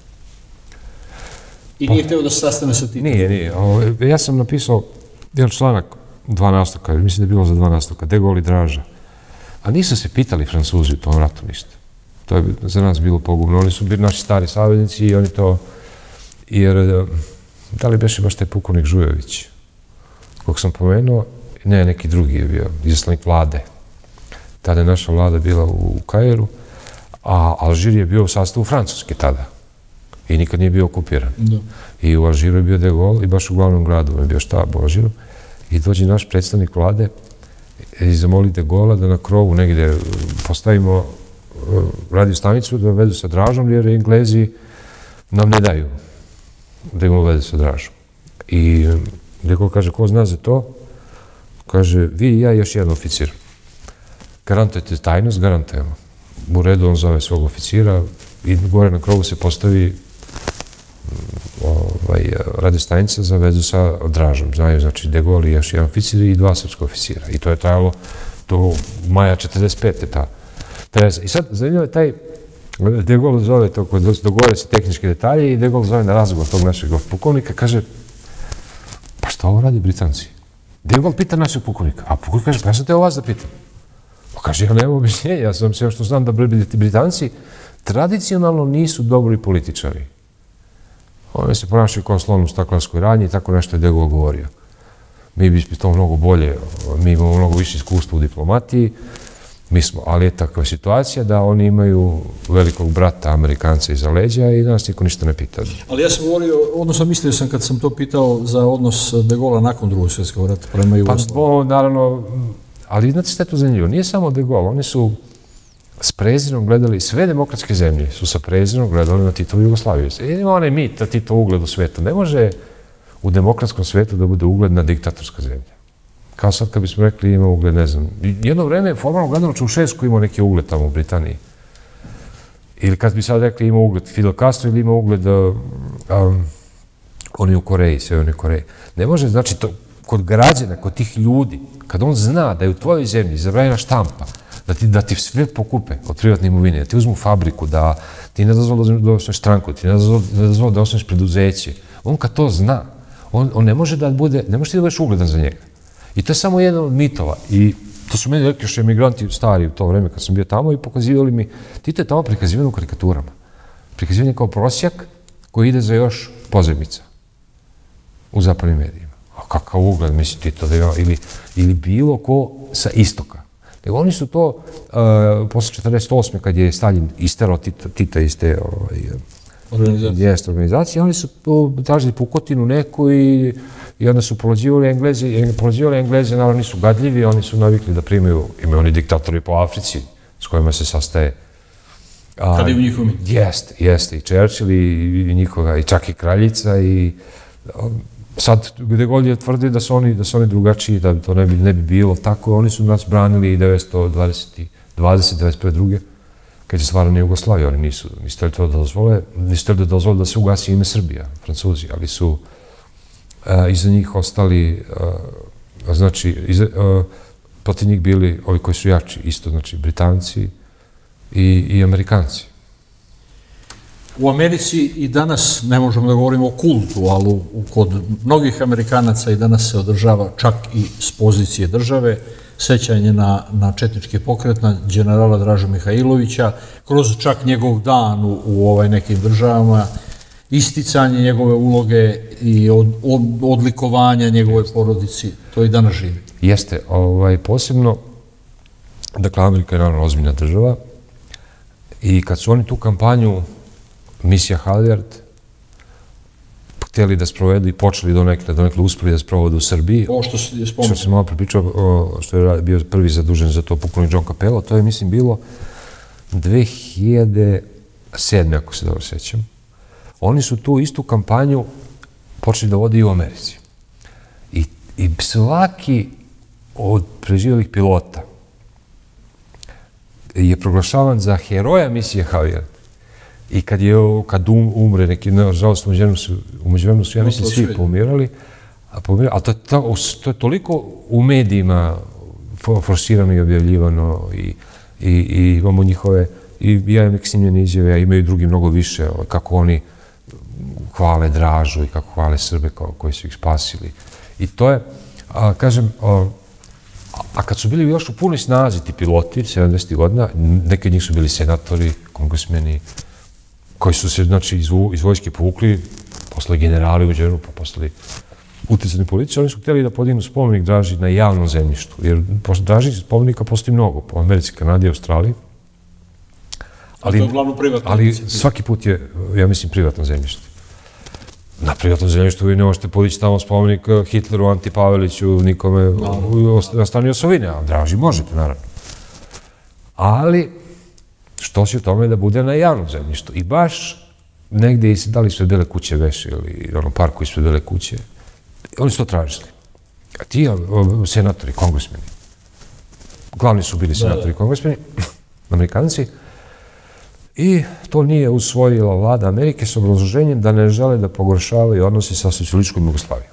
Speaker 1: I nije hteo da se sastane sa tim?
Speaker 2: Nije. Ja sam napisao jedan članak 2 nastavka, mislim da je bilo za 2 nastavka, de Gaulle i Draža. A nisu se pitali Francuzi u tom ratu ništa. To je za nas bilo pogubno. Oni su bili naši stari saveznici i oni to... Jer, da li beše baš taj pukovnik Žujović? Kog sam pomenuo, ne, neki drugi je bio, izaslanik vlade. Tada je naša vlada bila u Kairu, a Alžir je bio u sastavu Francuske tada. I nikad nije bio okupiran. I u Alžiru je bio de Gaulle i baš u glavnom gradu je bio štab u Alžiru. I dođe naš predstavnik vlade i zamoli de Gaulle'a da na krovu negde postavimo radio stanicu da vedu sa Dražom, jer Englezi nam ne daju da imamo veze sa Dražom. I de Gaulle kaže, ko zna za to? Kaže, vi i ja i još jedan oficir. Garantujete tajnost? Garantujemo. U redu on zove svog oficira i gore na krovu se postavi radio stanica za vezu sa Dražom. Znaju, znači, de Gaulle i još jedan oficir i 2 srpska oficira. I to je trajalo do maja 45. ta veza. I sad, zanimljivo je taj de Gaulle zove to, dogovore se tehničke detalje i de Gaulle zove na razgovor tog našeg pukovnika, kaže, pa šta ovo radi Britanci? De Gaulle pita našeg pukovnika, a pukovnik kaže, pa ja sam te o vas da pitam. Pa kaže, ja nemam objašnjenja, ja sam sve što znam da Britanci tradicionalno nisu dobri političari. Oni se ponašaju kao slon u staklarskoj radnji i tako nešto je de Gaulle govorio. Mi bi to mnogo bolje, mi imamo mnogo više iskustva u diplomatiji, ali je takva situacija da oni imaju velikog brata Amerikanca iza leđa i nas niko ništa ne pita.
Speaker 1: Ali ja sam govorio, odnosno mislio sam kad sam to pitao za odnos de Gaulle'a nakon Drugog svjetskog rata prema Jugoslaviji.
Speaker 2: Pa naravno, ali znate što je to zanimljivo? Nije samo de Gaulle, oni su s prezirom gledali, sve demokratske zemlje su sa prezirom gledali na Titovu Jugoslaviju. Ima onaj mit da Tito ugled u svetu. Ne može u demokratskom svetu da bude ugledna diktatorska zemlja. Kao sad kad bismo rekli ima ugled, ne znam. Jedno vreme, formalno gledano, Čaušesku imao neki ugled tamo u Britaniji. Ili kad bi sad rekli ima ugled Fidel Castro ili ima ugled oni u Koreji, sve oni u Koreji. Ne može, znači, to, kod građana, kod tih ljudi, kad on zna da je u tvojoj zemlji zabranjena štampa, da ti sve pokupe od privatne imovine, da ti uzmu fabriku, da ti ne dozvoli da osneš stranku, ti ne dozvoli da osneš preduzeće. On kad to zna, on ne može da bude, ne može ti da budeš ugledan za njega. I to je samo jedan od mitova. I to su meni rekli još emigranti stari u to vreme kad sam bio tamo i pokazivali mi, Tito je tamo prikazivan u karikaturama. Prikazivan je kao prosjak koji ide za još pozajmica u zapadnim medijima. A kakav ugled, misli Tito, ili bilo ko sa istoka. Nego oni su to, posle 1948. kad je Stalin isterao Tita iz te organizacije, oni su tražili pukotinu neku i onda su polođivali Engleze, naravno nisu gadljivi, oni su navikli da primaju, imaju oni diktatori po Africi s kojima se sastaje.
Speaker 1: Kada je u njihovom?
Speaker 2: Jeste, i Churchill i nikoga, i čak i kraljica i sad gde god je tvrdi da su oni drugačiji, da to ne bi bilo tako, oni su nas branili i 1921. kad je stvarana Jugoslavija, oni nisu htjeli to da dozvole da se ugasi ime Srbija, Francuzi, ali su iza njih ostali, znači, protiv njih bili ovi koji su jači, isto, znači, Britanci i Amerikanci.
Speaker 1: U Americi i danas, ne možemo da govorimo o kultu, ali kod mnogih Amerikanaca i danas se održava čak i s pozicije države, sećanje na četnički pokret, na generala Draža Mihajlovića, kroz čak njegov dan u nekim državama, isticanje njegove uloge i odlikovanja njegove porodici, to i danas živi.
Speaker 2: Jeste, posebno, dakle, Amerika je naravno ozbiljna država i kad su oni tu kampanju Misija Halyard htjeli da sprovedu i počeli donekle uspeli da sprovode u Srbiji.
Speaker 1: Ovo što si spomenuo.
Speaker 2: Što sam malo pripričao, što je bio prvi zadužen za to pukovnik John Capello, to je, mislim, bilo 2007. ako se dobro sećam. Oni su tu istu kampanju počeli da vode i u Americi. I svaki od preživjelih pilota je proglašavan za heroja misije Halyard. I kad umre neki, nažalost, umeđuvremenu su, ja mislim, svi poumirali, ali to je toliko u medijima forsirano i objavljivano i imamo njihove, i ja imam neke snimljene izjave, a imaju drugi mnogo više, kako oni hvale Dražu i kako hvale Srbe koji su ih spasili. I to je, kažem, a kad su bili još u punoj snazi ti piloti, 70. godina, neki od njih su bili senatori, kongresmeni, koji su se, znači, iz vojske povukli, postali generali u Đeru, pa postali uticani politici, oni su htjeli da podignu spomenik Draži na javnom zemljištu, jer Dražinih spomenika postoji mnogo, po Americi, Kanadi, Australiji.
Speaker 1: Ali to je uglavnom privatno.
Speaker 2: Ali svaki put je, ja mislim, privatno zemljište. Na privatnom zemljištu vi ne možete podići tamo spomenik Hitleru, Anti Paveliću, nikome na strani osovine, a Draži možete, naravno. Ali što si u tome da bude na javnom zemljištu. I baš negdje, da li ispred Bele kuće veši ili parku ispred Bele kuće, oni su to tražili. A ti senatori, kongresmeni, glavni su bili senatori i kongresmeni, Amerikanci, i to nije usvojila vlada Amerike s obrazloženjem da ne žele da pogoršavaju odnose sa socijalističkom Jugoslavijom.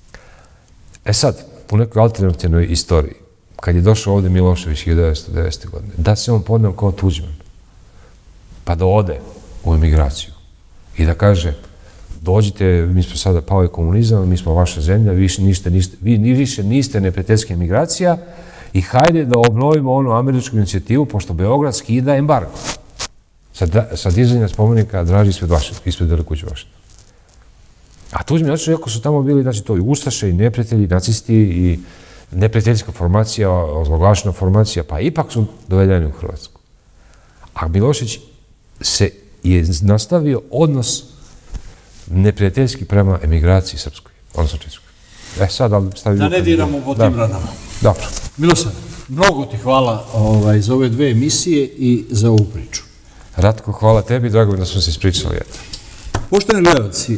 Speaker 2: E sad, u nekoj alternativnoj istoriji, kad je došao ovdje Milošević 1990. godine, da se on podneo kao Tuđman, pa da ode u emigraciju i da kaže, dođite, mi smo sada pao je komunizam, mi smo vaša zemlja, vi više niste neprijateljska emigracija i hajde da obnovimo onu američku inicijativu, pošto Beograd skida embargo. Sa dizanja spomenika Draži ispred Bele kuće vaše. A Tuđman, znači, iako su tamo bili, znači, to i ustaše, i neprijatelji, i nacisti, i neprijateljska formacija, ozloglašena formacija, pa ipak su dovedeni u Hrvatsku. A Milošević je nastavio odnos neprijateljski prema emigraciji srpskoj, odnosno českoj. Sad, ali stavio...
Speaker 1: Da ne diramo po tim ranama.
Speaker 2: Dobro.
Speaker 1: Milosav. Mnogo ti hvala za ove dve emisije i za ovu priču.
Speaker 2: Ratko, hvala tebi, drago mi da smo se ispričali.
Speaker 1: Poštovani gledalci,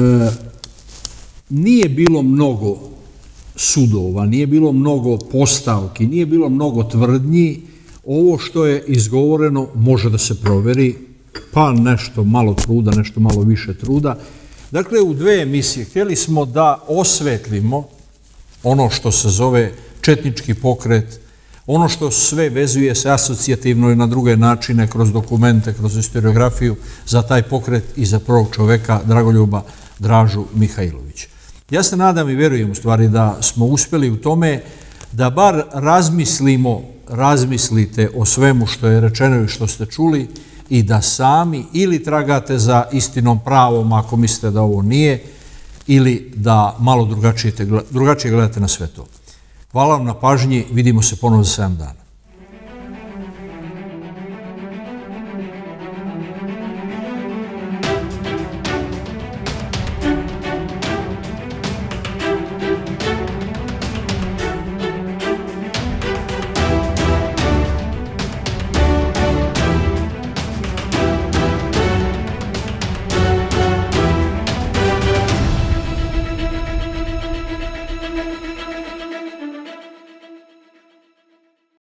Speaker 1: nije bilo mnogo sudova, nije bilo mnogo postavki, nije bilo mnogo tvrdnji. Ovo što je izgovoreno može da se proveri, pa nešto malo truda, nešto malo više truda. Dakle, u dve emisije htjeli smo da osvetlimo ono što se zove četnički pokret, ono što sve vezuje se asocijativno i na druge načine, kroz dokumente, kroz historiografiju, za taj pokret i za prvog čoveka, Dragoljuba Dražu Mihajlovića. Ja se nadam i vjerujem u stvari da smo uspjeli u tome da bar razmislite o svemu što je rečeno i što ste čuli i da sami ili tragate za istinom pravom ako mislite da ovo nije, ili da malo drugačije gledate na sve to. Hvala vam na pažnji, vidimo se ponovo za 7 dana.